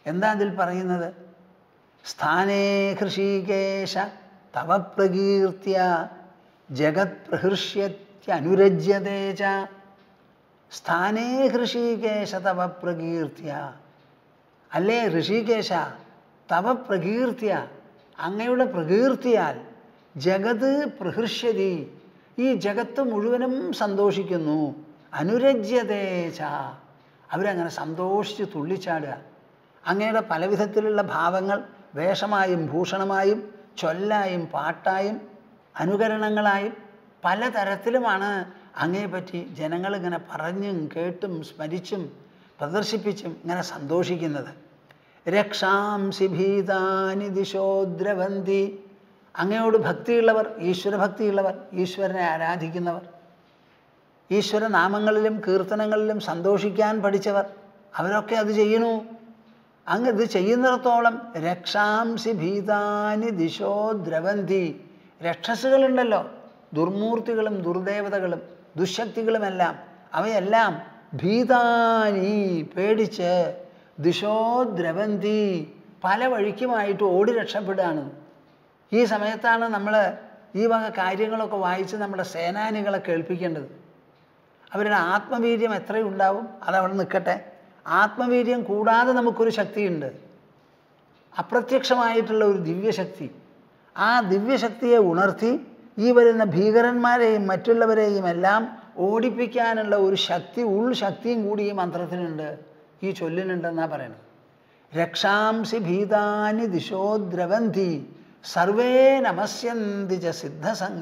എന്താ അതിൽ പറയുന്നത്? സ്ഥാനേ ഹൃഷീകേശ തവ പ്രകീർത്തിയ ജഗത് പ്രഹൃഷ്യത്യനുരജ്യതേ ച. സ്ഥാനേ ഹൃഷീകേശ തവ പ്രകീർത്തിയ. അല്ലേ ഋഷികേശ, തവ പ്രകീർത്തിയ, അങ്ങയുടെ പ്രകീർത്തിയാൽ ജഗത് പ്രഹൃഷ്യതി, ഈ ജഗത്ത് മുഴുവനും സന്തോഷിക്കുന്നു. അനുരജ്യതേച്ച, അവരങ്ങനെ സന്തോഷിച്ച് തുള്ളിച്ചാടുക. അങ്ങയുടെ പല വിധത്തിലുള്ള ഭാവങ്ങൾ വേഷമായും ഭൂഷണമായും ചൊല്ലായും പാട്ടായും അനുകരണങ്ങളായും പലതരത്തിലുമാണ് അങ്ങയെപ്പറ്റി ജനങ്ങളിങ്ങനെ പറഞ്ഞും കേട്ടും സ്മരിച്ചും പ്രദർശിപ്പിച്ചും ഇങ്ങനെ സന്തോഷിക്കുന്നത്. രക്ഷാംസി ഭീതാനി ദിശോദ്രവന്തി, അങ്ങയോട് ഭക്തിയുള്ളവർ, ഈശ്വരഭക്തിയുള്ളവർ, ഈശ്വരനെ ആരാധിക്കുന്നവർ, ഈശ്വരനാമങ്ങളിലും കീർത്തനങ്ങളിലും സന്തോഷിക്കാൻ പഠിച്ചവർ, അവരൊക്കെ അത് ചെയ്യണു. അങ്ങ് ഇത് ചെയ്യുന്നിടത്തോളം രക്ഷാംസി ഭീതാനി ദിശോ ദ്രവന്തി, രക്ഷസുകളുണ്ടല്ലോ, ദുർമൂർത്തികളും ദുർദേവതകളും ദുശക്തികളുമെല്ലാം, അവയെല്ലാം ഭീതാനി പേടിച്ച് ദിശോ ദ്രവന്തി പല വഴിക്കുമായിട്ട് ഓടി രക്ഷപ്പെടുകയാണ്. ഈ സമയത്താണ് നമ്മൾ ഈ വക കാര്യങ്ങളൊക്കെ വായിച്ച് നമ്മുടെ സേനാനികളെ കേൾപ്പിക്കേണ്ടത്. അവരുടെ ആത്മവീര്യം എത്രയുണ്ടാവും അതവിടെ നിൽക്കട്ടെ. ആത്മവീര്യം കൂടാതെ നമുക്കൊരു ശക്തിയുണ്ട്, അപ്രത്യക്ഷമായിട്ടുള്ള ഒരു ദിവ്യശക്തി. ആ ദിവ്യശക്തിയെ ഉണർത്തി ഈ വരുന്ന ഭീകരന്മാരെയും മറ്റുള്ളവരെയും എല്ലാം ഓടിപ്പിക്കാനുള്ള ഒരു ശക്തി, ഉൾശക്തിയും കൂടി ഈ മന്ത്രത്തിനുണ്ട്, ഈ ചൊല്ലിനുണ്ടെന്നാണ് പറയുന്നത്. രക്ഷാംസി ഭീതാനി ദിശോ ദ്രവന്തി സർവേ നമസ്യന്തി ച സിദ്ധസംഘ.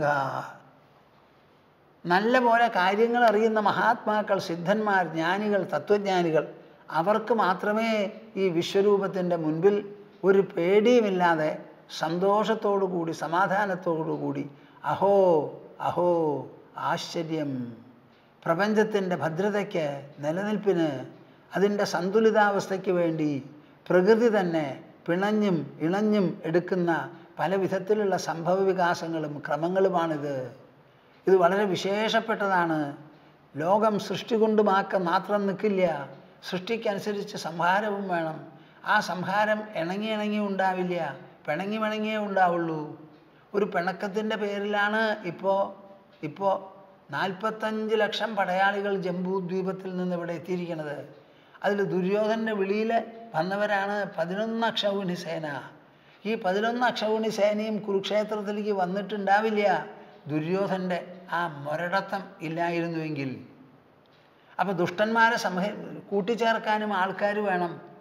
നല്ല പോലെ കാര്യങ്ങൾ അറിയുന്ന മഹാത്മാക്കൾ, സിദ്ധന്മാർ, ജ്ഞാനികൾ, തത്വജ്ഞാനികൾ, അവർക്ക് മാത്രമേ ഈ വിശ്വരൂപത്തിൻ്റെ മുൻപിൽ ഒരു പേടിയുമില്ലാതെ സന്തോഷത്തോടു കൂടി സമാധാനത്തോടു കൂടി അഹോ അഹോ ആശ്ചര്യം, പ്രപഞ്ചത്തിൻ്റെ ഭദ്രതയ്ക്ക്, നിലനിൽപ്പിന്, അതിൻ്റെ സന്തുലിതാവസ്ഥയ്ക്ക് വേണ്ടി പ്രകൃതി തന്നെ പിണഞ്ഞും ഇണഞ്ഞും എടുക്കുന്ന പല വിധത്തിലുള്ള സംഭവ വികാസങ്ങളും ക്രമങ്ങളുമാണിത്. ഇത് വളരെ വിശേഷപ്പെട്ടതാണ്. ലോകം സൃഷ്ടി കൊണ്ട് മാത്രം നിൽക്കില്ല, സൃഷ്ടിക്കനുസരിച്ച് സംഹാരവും വേണം. ആ സംഹാരം ഇണങ്ങി ഇണങ്ങി ഉണ്ടാവില്ല, പിണങ്ങി പിണങ്ങിയേ ഉണ്ടാവുള്ളൂ. ഒരു പിണക്കത്തിൻ്റെ പേരിലാണ് ഇപ്പോൾ ഇപ്പോൾ നാൽപ്പത്തഞ്ച് ലക്ഷം പടയാളികൾ ജംബൂദ്വീപത്തിൽ നിന്ന് ഇവിടെ എത്തിയിരിക്കുന്നത്. അതിൽ ദുര്യോധനൻ്റെ വിളിയിൽ വന്നവരാണ് പതിനൊന്ന് അക്ഷൗഹിണി സേന. ഈ പതിനൊന്ന് അക്ഷൗഹിണി സേനയും കുരുക്ഷേത്രത്തിലേക്ക് വന്നിട്ടുണ്ടാവില്ല ദുര്യോധൻ്റെ ആ മൊരടത്തം ഇല്ലായിരുന്നുവെങ്കിൽ. അപ്പോൾ ദുഷ്ടന്മാരെ സംഹ കൂട്ടിച്ചേർക്കാനും ആൾക്കാർ വേണം.